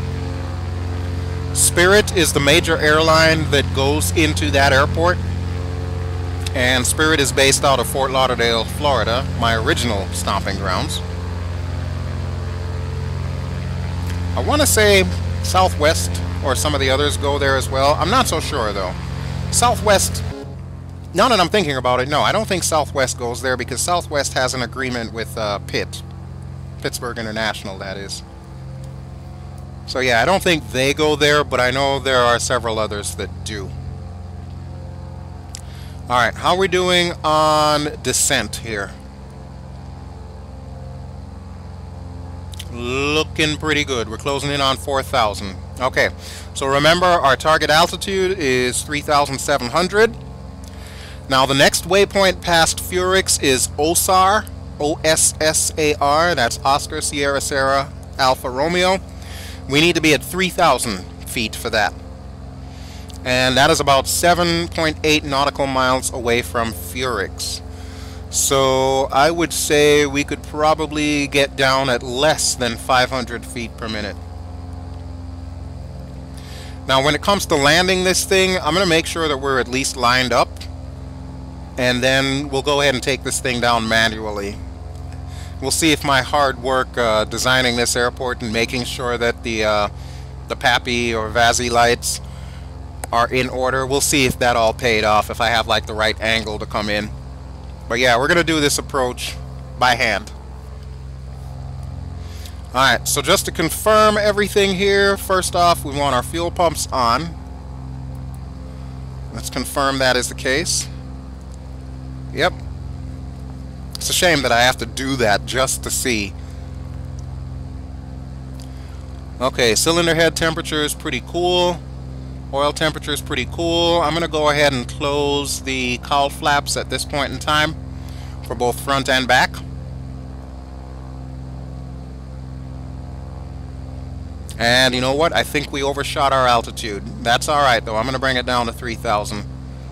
Spirit is the major airline that goes into that airport, and Spirit is based out of Fort Lauderdale, Florida, my original stomping grounds. I want to say Southwest or some of the others go there as well. I'm not so sure though. Southwest, now that I'm thinking about it, no, I don't think Southwest goes there because Southwest has an agreement with uh, Pitt. Pittsburgh International, that is. So yeah, I don't think they go there, but I know there are several others that do. Alright, how are we doing on descent here? Looking pretty good. We're closing in on four thousand. Okay, so remember our target altitude is three thousand seven hundred. Now the next waypoint past Furyx is O S A R. O S S A R, that's Oscar Sierra Sierra Alpha Romeo. We need to be at three thousand feet for that. And that is about seven point eight nautical miles away from Furyx. So I would say we could probably get down at less than five hundred feet per minute. Now when it comes to landing this thing, I'm going to make sure that we're at least lined up. And then we'll go ahead and take this thing down manually. We'll see if my hard work uh, designing this airport and making sure that the uh, the P A P I or V A S I lights are in order. We'll see if that all paid off, if I have like the right angle to come in. But yeah, we're gonna do this approach by hand. Alright, so just to confirm everything here, first off we want our fuel pumps on. Let's confirm that is the case. Yep. It's a shame that I have to do that just to see. Okay, cylinder head temperature is pretty cool. Oil temperature is pretty cool. I'm going to go ahead and close the cowl flaps at this point in time for both front and back. And you know what? I think we overshot our altitude. That's alright though. I'm going to bring it down to three thousand.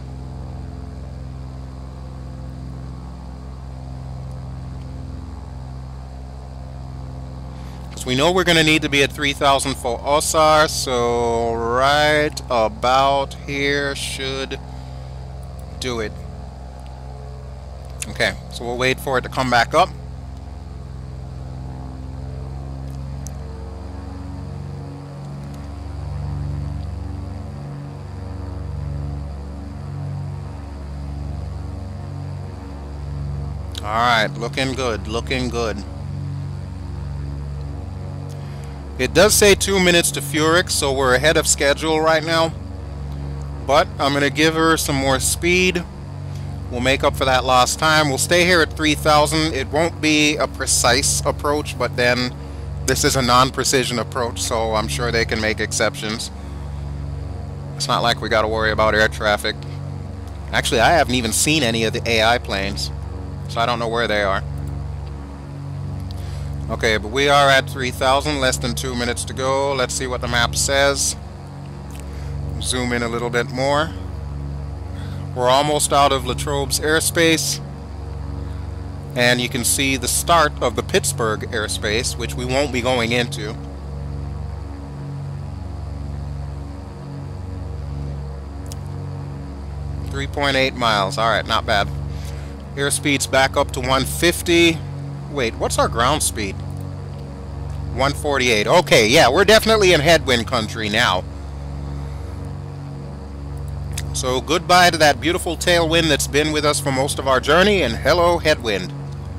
We know we're going to need to be at three thousand for O S A R, so right about here should do it. Okay, so we'll wait for it to come back up. Alright, looking good, looking good. It does say two minutes to Furyx, so we're ahead of schedule right now. But I'm going to give her some more speed. We'll make up for that lost time. We'll stay here at three thousand. It won't be a precise approach, but then this is a non-precision approach, so I'm sure they can make exceptions. It's not like we got to worry about air traffic. Actually, I haven't even seen any of the A I planes, so I don't know where they are. Okay, but we are at three thousand, less than two minutes to go. Let's see what the map says. Zoom in a little bit more. We're almost out of Latrobe's airspace. And you can see the start of the Pittsburgh airspace, which we won't be going into. three point eight miles. Alright, not bad. Airspeed's back up to one fifty. Wait, what's our ground speed? one forty-eight. Okay, yeah, we're definitely in headwind country now. So goodbye to that beautiful tailwind that's been with us for most of our journey, and hello headwind.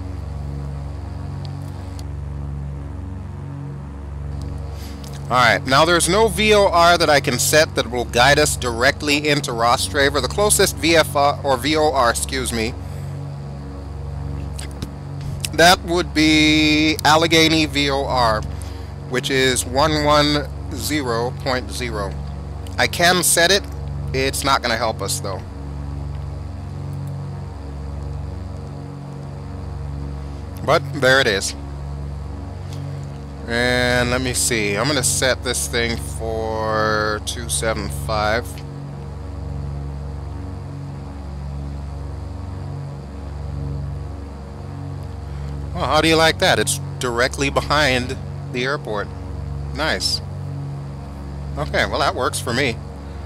Alright, now there's no V O R that I can set that will guide us directly into Rostraver. The closest V F R, or V O R, excuse me, that would be Allegheny V O R, which is one ten point zero. I can set it. It's not going to help us though. But there it is. And let me see. I'm going to set this thing for two seventy-five. Well, how do you like that? It's directly behind the airport. Nice. Okay, well that works for me.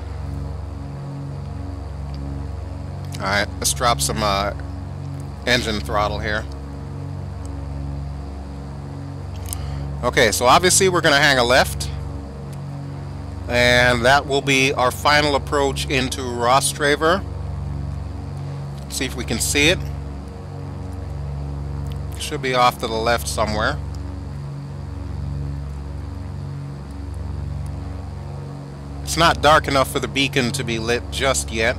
Alright, let's drop some uh, engine throttle here. Okay, so obviously we're going to hang a left. And that will be our final approach into Rostraver. See if we can see it. Should be off to the left somewhere. It's not dark enough for the beacon to be lit just yet,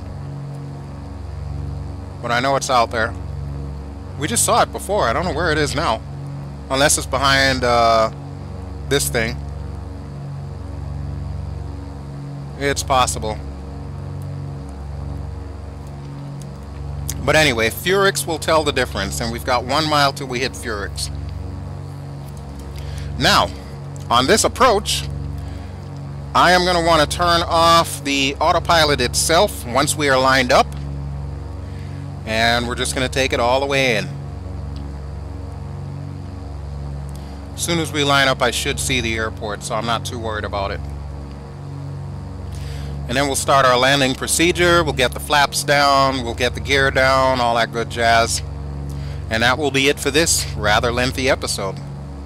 but I know it's out there. We just saw it before. I don't know where it is now, unless it's behind uh, this thing. It's possible. But anyway, Furix will tell the difference, and we've got one mile till we hit Furix. Now, on this approach, I am going to want to turn off the autopilot itself once we are lined up, and we're just going to take it all the way in. As soon as we line up, I should see the airport, so I'm not too worried about it. And then we'll start our landing procedure. We'll get the flaps down, we'll get the gear down, all that good jazz. And that will be it for this rather lengthy episode.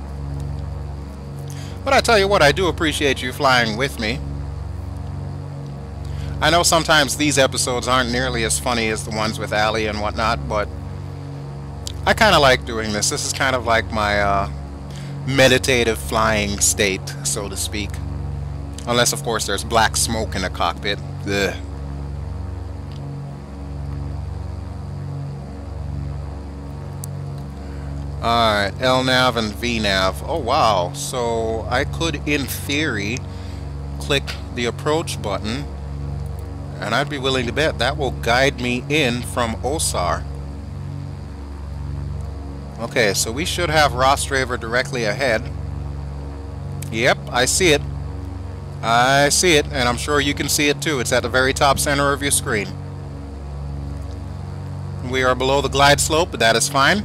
But I tell you what, I do appreciate you flying with me. I know sometimes these episodes aren't nearly as funny as the ones with Allie and whatnot, but I kind of like doing this. This is kind of like my uh, meditative flying state, so to speak. Unless, of course, there's black smoke in the cockpit. Ugh. Alright, L nav and V nav. Oh, wow. So I could, in theory, click the approach button, and I'd be willing to bet that will guide me in from O S A R. Okay, so we should have Rostraver directly ahead. Yep, I see it. I see it, and I'm sure you can see it too. It's at the very top center of your screen. We are below the glide slope, but that is fine.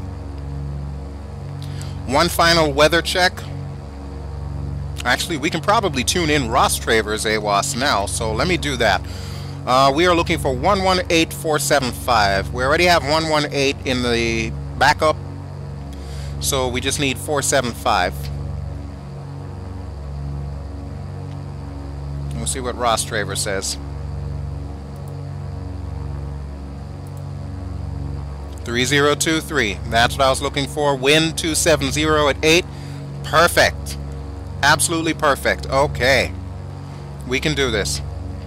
One final weather check. Actually, we can probably tune in Rostraver's A W A S now, so let me do that. Uh, we are looking for one one eight four seven five. We already have one one eight in the backup, so we just need four seven five. We'll see what Rostraver says. three zero two three. That's what I was looking for. Wind two seventy at eight. Perfect. Absolutely perfect. Okay. We can do this.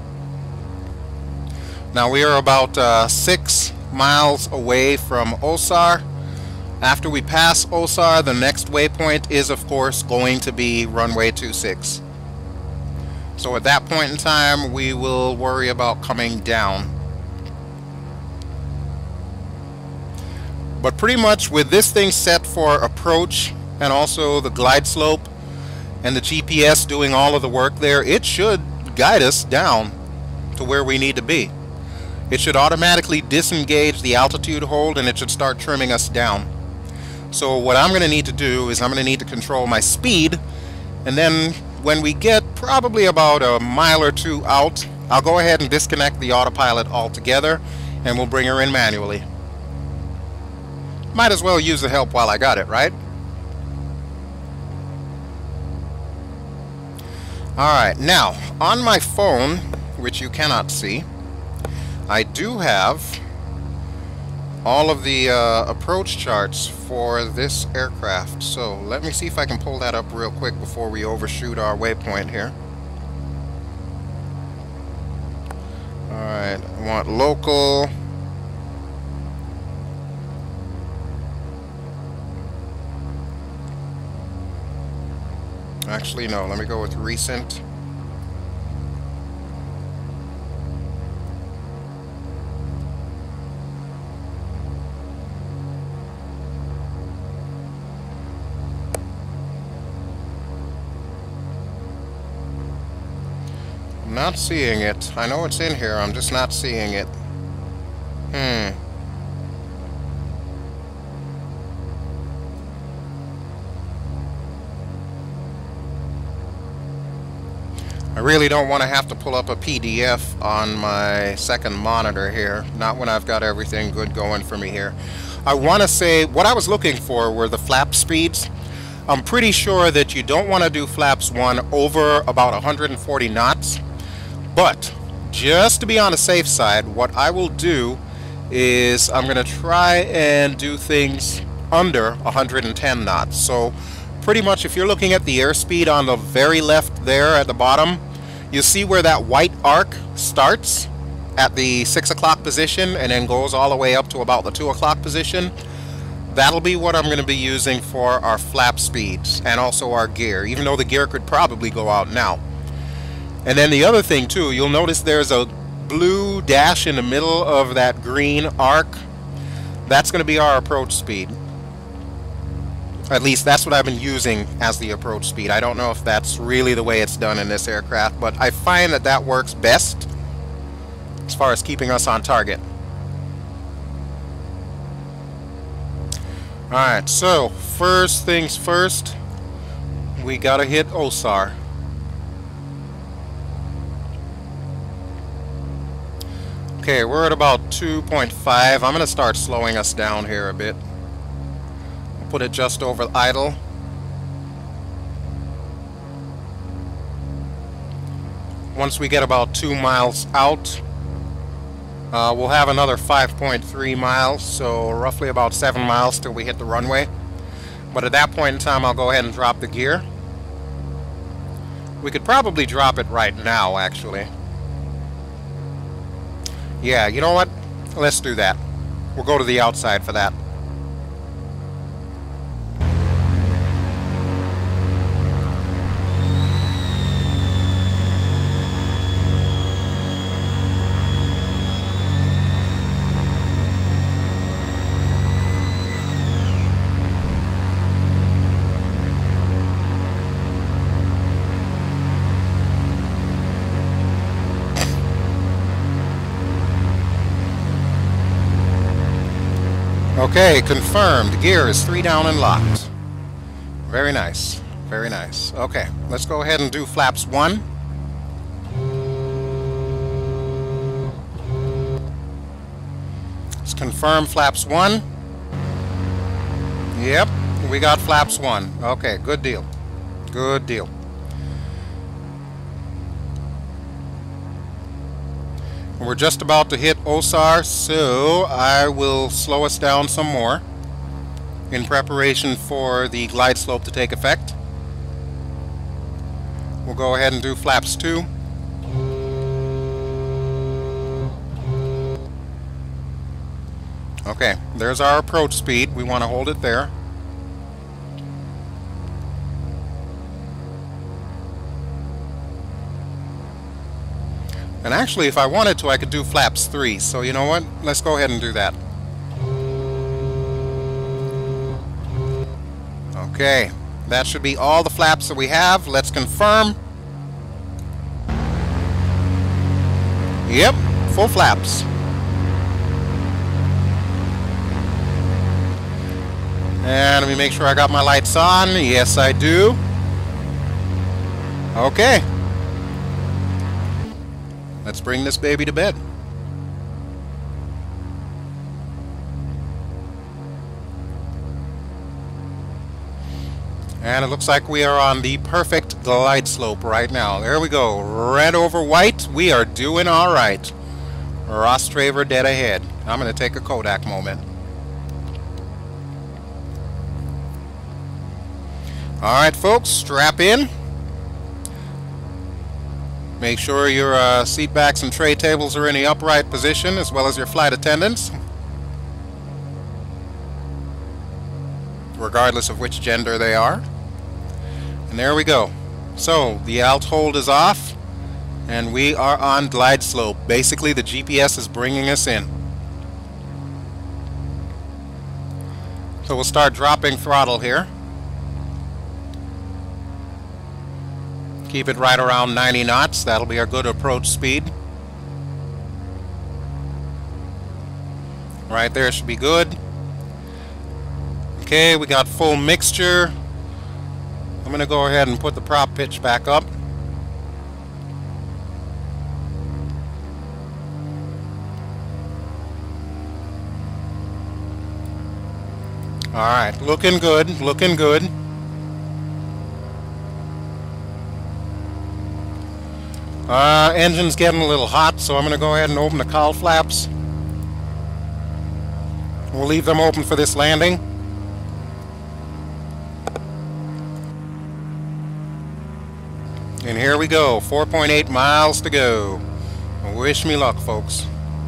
Now we are about uh, six miles away from O S A R. After we pass O S A R, the next waypoint is, of course, going to be runway two six. So at that point in time, we will worry about coming down. But pretty much with this thing set for approach, and also the glide slope, and the G P S doing all of the work there, it should guide us down to where we need to be. It should automatically disengage the altitude hold, and it should start trimming us down. So what I'm going to need to do is I'm going to need to control my speed, and then when we get probably about a mile or two out, I'll go ahead and disconnect the autopilot altogether, and we'll bring her in manually. Might as well use the help while I got it, right? Alright, now, on my phone, which you cannot see, I do have all of the uh, approach charts for this aircraft. So let me see if I can pull that up real quick before we overshoot our waypoint here. Alright, I want local. Actually, no, let me go with recent. I'm not seeing it. I know it's in here, I'm just not seeing it. Hmm. I really don't want to have to pull up a P D F on my second monitor here, not when I've got everything good going for me here. I want to say what I was looking for were the flap speeds. I'm pretty sure that you don't want to do flaps one over about one hundred forty knots, but just to be on the safe side, what I will do is I'm going to try and do things under one hundred ten knots. So pretty much if you're looking at the airspeed on the very left there at the bottom, you see where that white arc starts at the six o'clock position and then goes all the way up to about the two o'clock position. That'll be what I'm going to be using for our flap speeds and also our gear, even though the gear could probably go out now. And then the other thing too, you'll notice there's a blue dash in the middle of that green arc. That's going to be our approach speed. At least that's what I've been using as the approach speed. I don't know if that's really the way it's done in this aircraft, but I find that that works best as far as keeping us on target. Alright, so first things first, we gotta hit O S A R. Okay, we're at about two point five. I'm gonna start slowing us down here a bit. Put it just over idle. Once we get about two miles out, uh, we'll have another five point three miles, so roughly about seven miles till we hit the runway. But at that point in time, I'll go ahead and drop the gear. We could probably drop it right now, actually. Yeah, you know what? Let's do that. We'll go to the outside for that. Okay, confirmed. Gear is three down and locked. Very nice. Very nice. Okay, let's go ahead and do flaps one. Let's confirm flaps one. Yep, we got flaps one. Okay, good deal. Good deal. We're just about to hit O S A R, so I will slow us down some more in preparation for the glide slope to take effect. We'll go ahead and do flaps two. Okay, there's our approach speed. We want to hold it there. And actually, if I wanted to, I could do flaps three. So you know what? Let's go ahead and do that. Okay, that should be all the flaps that we have. Let's confirm. Yep, full flaps. And let me make sure I got my lights on. Yes, I do. Okay. Let's bring this baby to bed. And it looks like we are on the perfect glide slope right now. There we go. Red over white. We are doing all right. Rostraver dead ahead. I'm going to take a Kodak moment. All right, folks, strap in. Make sure your uh, seat backs and tray tables are in the upright position, as well as your flight attendants, regardless of which gender they are. And there we go. So the alt hold is off, and we are on glide slope. Basically, the G P S is bringing us in. So we'll start dropping throttle here. Keep it right around ninety knots. That'll be our good approach speed. Right there should be good. Okay, we got full mixture. I'm going to go ahead and put the prop pitch back up. Alright, looking good, looking good. Uh, engine's getting a little hot, so I'm going to go ahead and open the cowl flaps. We'll leave them open for this landing. And here we go, four point eight miles to go. Wish me luck, folks.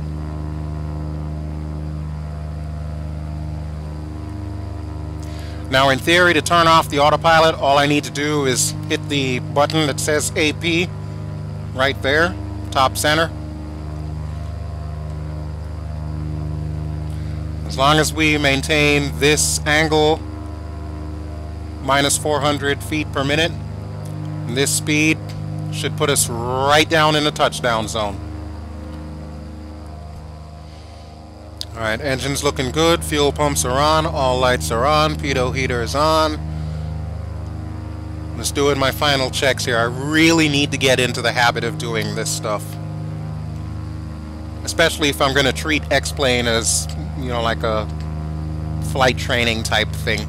Now, in theory, to turn off the autopilot, all I need to do is hit the button that says A P right there, top center. As long as we maintain this angle, minus four hundred feet per minute, this speed should put us right down in the touchdown zone. Alright, engine's looking good, fuel pumps are on, all lights are on, pitot heater is on. Just doing my final checks here. I really need to get into the habit of doing this stuff. Especially if I'm going to treat X-Plane as, you know, like a flight training type thing.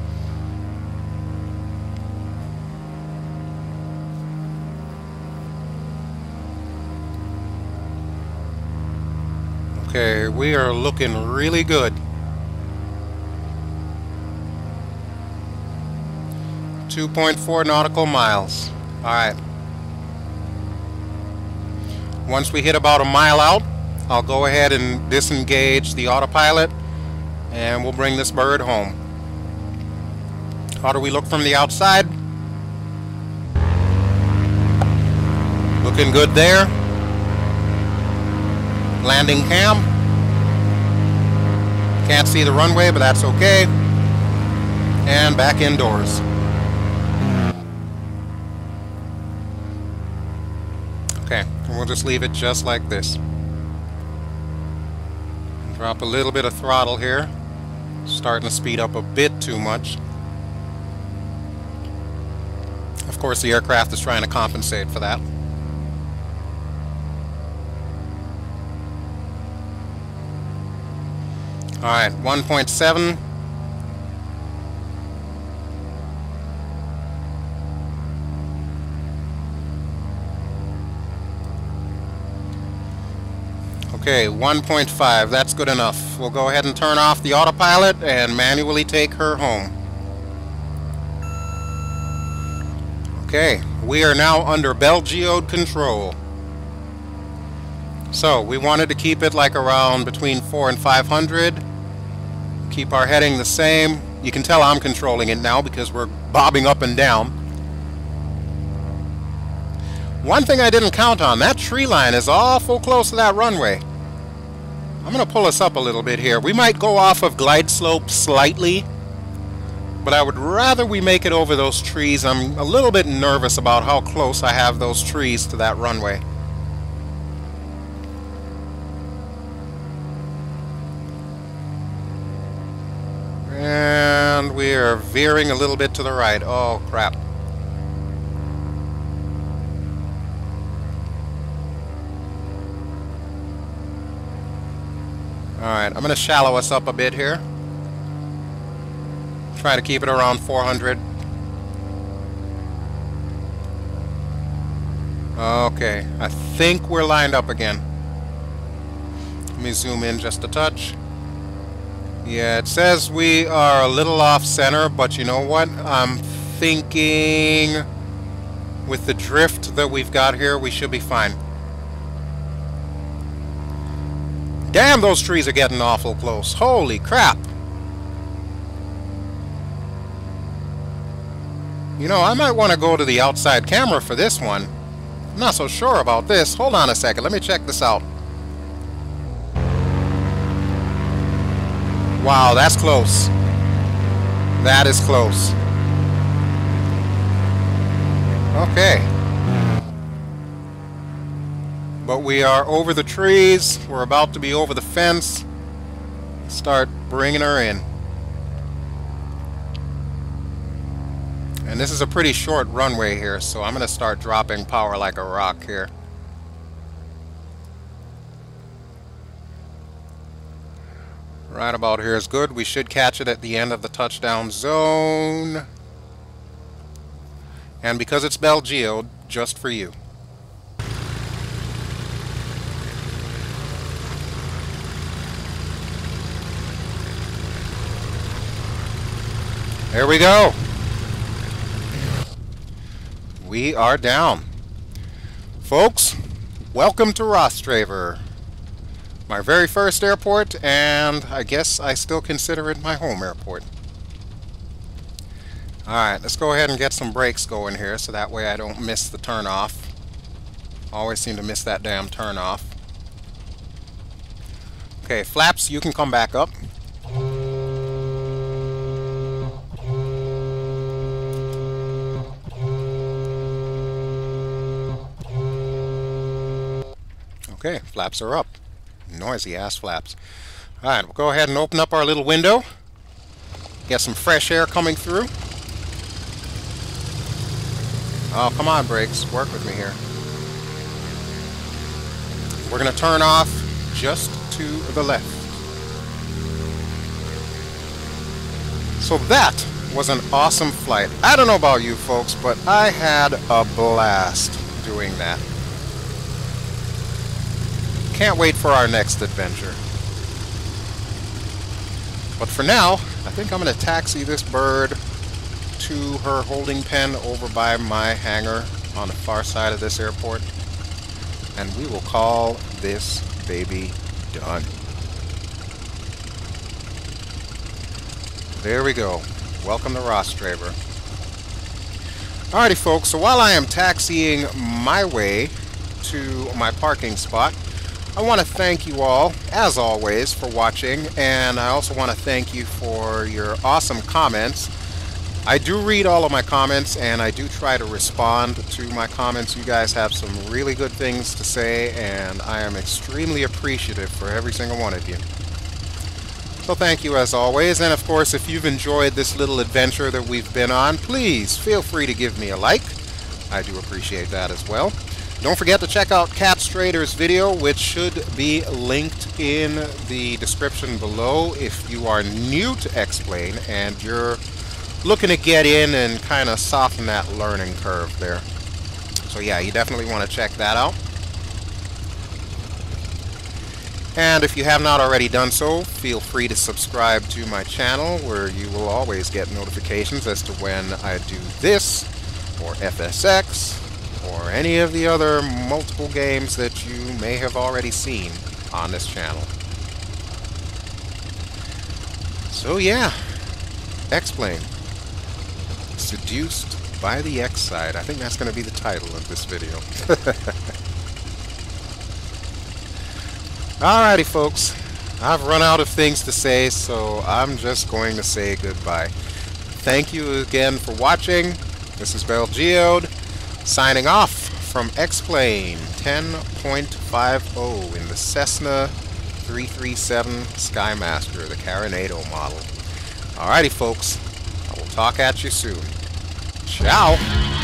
Okay, we are looking really good. two point four nautical miles. Alright. Once we hit about a mile out, I'll go ahead and disengage the autopilot, and we'll bring this bird home. How do we look from the outside? Looking good there. Landing cam. Can't see the runway, but that's okay. And back indoors. Okay, and we'll just leave it just like this. Drop a little bit of throttle here. Starting to speed up a bit too much. Of course, the aircraft is trying to compensate for that. Alright, one point seven. Okay, one point five, that's good enough. We'll go ahead and turn off the autopilot and manually take her home. Okay, we are now under BelGeode control. So, we wanted to keep it like around between four and five hundred. Keep our heading the same. You can tell I'm controlling it now because we're bobbing up and down. One thing I didn't count on, that tree line is awful close to that runway. I'm going to pull us up a little bit here. We might go off of glide slope slightly, but I would rather we make it over those trees. I'm a little bit nervous about how close I have those trees to that runway. And we are veering a little bit to the right. Oh, crap. Alright, I'm going to shallow us up a bit here. Try to keep it around four hundred. Okay, I think we're lined up again. Let me zoom in just a touch. Yeah, it says we are a little off center, but you know what? I'm thinking with the drift that we've got here, we should be fine. Damn, those trees are getting awful close. Holy crap. You know, I might want to go to the outside camera for this one. I'm not so sure about this. Hold on a second. Let me check this out. Wow, that's close. That is close. Okay. But we are over the trees. We're about to be over the fence. Start bringing her in. And this is a pretty short runway here, so I'm going to start dropping power like a rock here. Right about here is good. We should catch it at the end of the touchdown zone. And because it's BelGeode, just for you. There we go. We are down. Folks, welcome to Rostraver. My very first airport, and I guess I still consider it my home airport. Alright, let's go ahead and get some brakes going here so that way I don't miss the turnoff. Always seem to miss that damn turnoff. Okay, flaps, you can come back up. Okay, flaps are up. Noisy ass flaps. Alright, we'll go ahead and open up our little window. Get some fresh air coming through. Oh, come on, brakes. Work with me here. We're going to turn off just to the left. So that was an awesome flight. I don't know about you folks, but I had a blast doing that. Can't wait for our next adventure. But for now, I think I'm going to taxi this bird to her holding pen over by my hangar on the far side of this airport. And we will call this baby done. There we go. Welcome to Rostraver. Alrighty folks, so while I am taxiing my way to my parking spot, I want to thank you all, as always, for watching, and I also want to thank you for your awesome comments. I do read all of my comments, and I do try to respond to my comments. You guys have some really good things to say, and I am extremely appreciative for every single one of you. So thank you as always, and of course, if you've enjoyed this little adventure that we've been on, please feel free to give me a like. I do appreciate that as well. Don't forget to check out Cat Strader's video, which should be linked in the description below if you are new to X-Plane and you're looking to get in and kind of soften that learning curve there. So yeah, you definitely want to check that out. And if you have not already done so, feel free to subscribe to my channel where you will always get notifications as to when I do this, or F S X, or any of the other multiple games that you may have already seen on this channel. So yeah, X-Plane. Seduced by the X side. I think that's going to be the title of this video. Alrighty folks, I've run out of things to say, so I'm just going to say goodbye. Thank you again for watching. This is BelGeode, signing off from X-Plane ten point five oh in the Cessna three thirty-seven Skymaster, the Carenado model. Alrighty folks, I will talk at you soon. Ciao!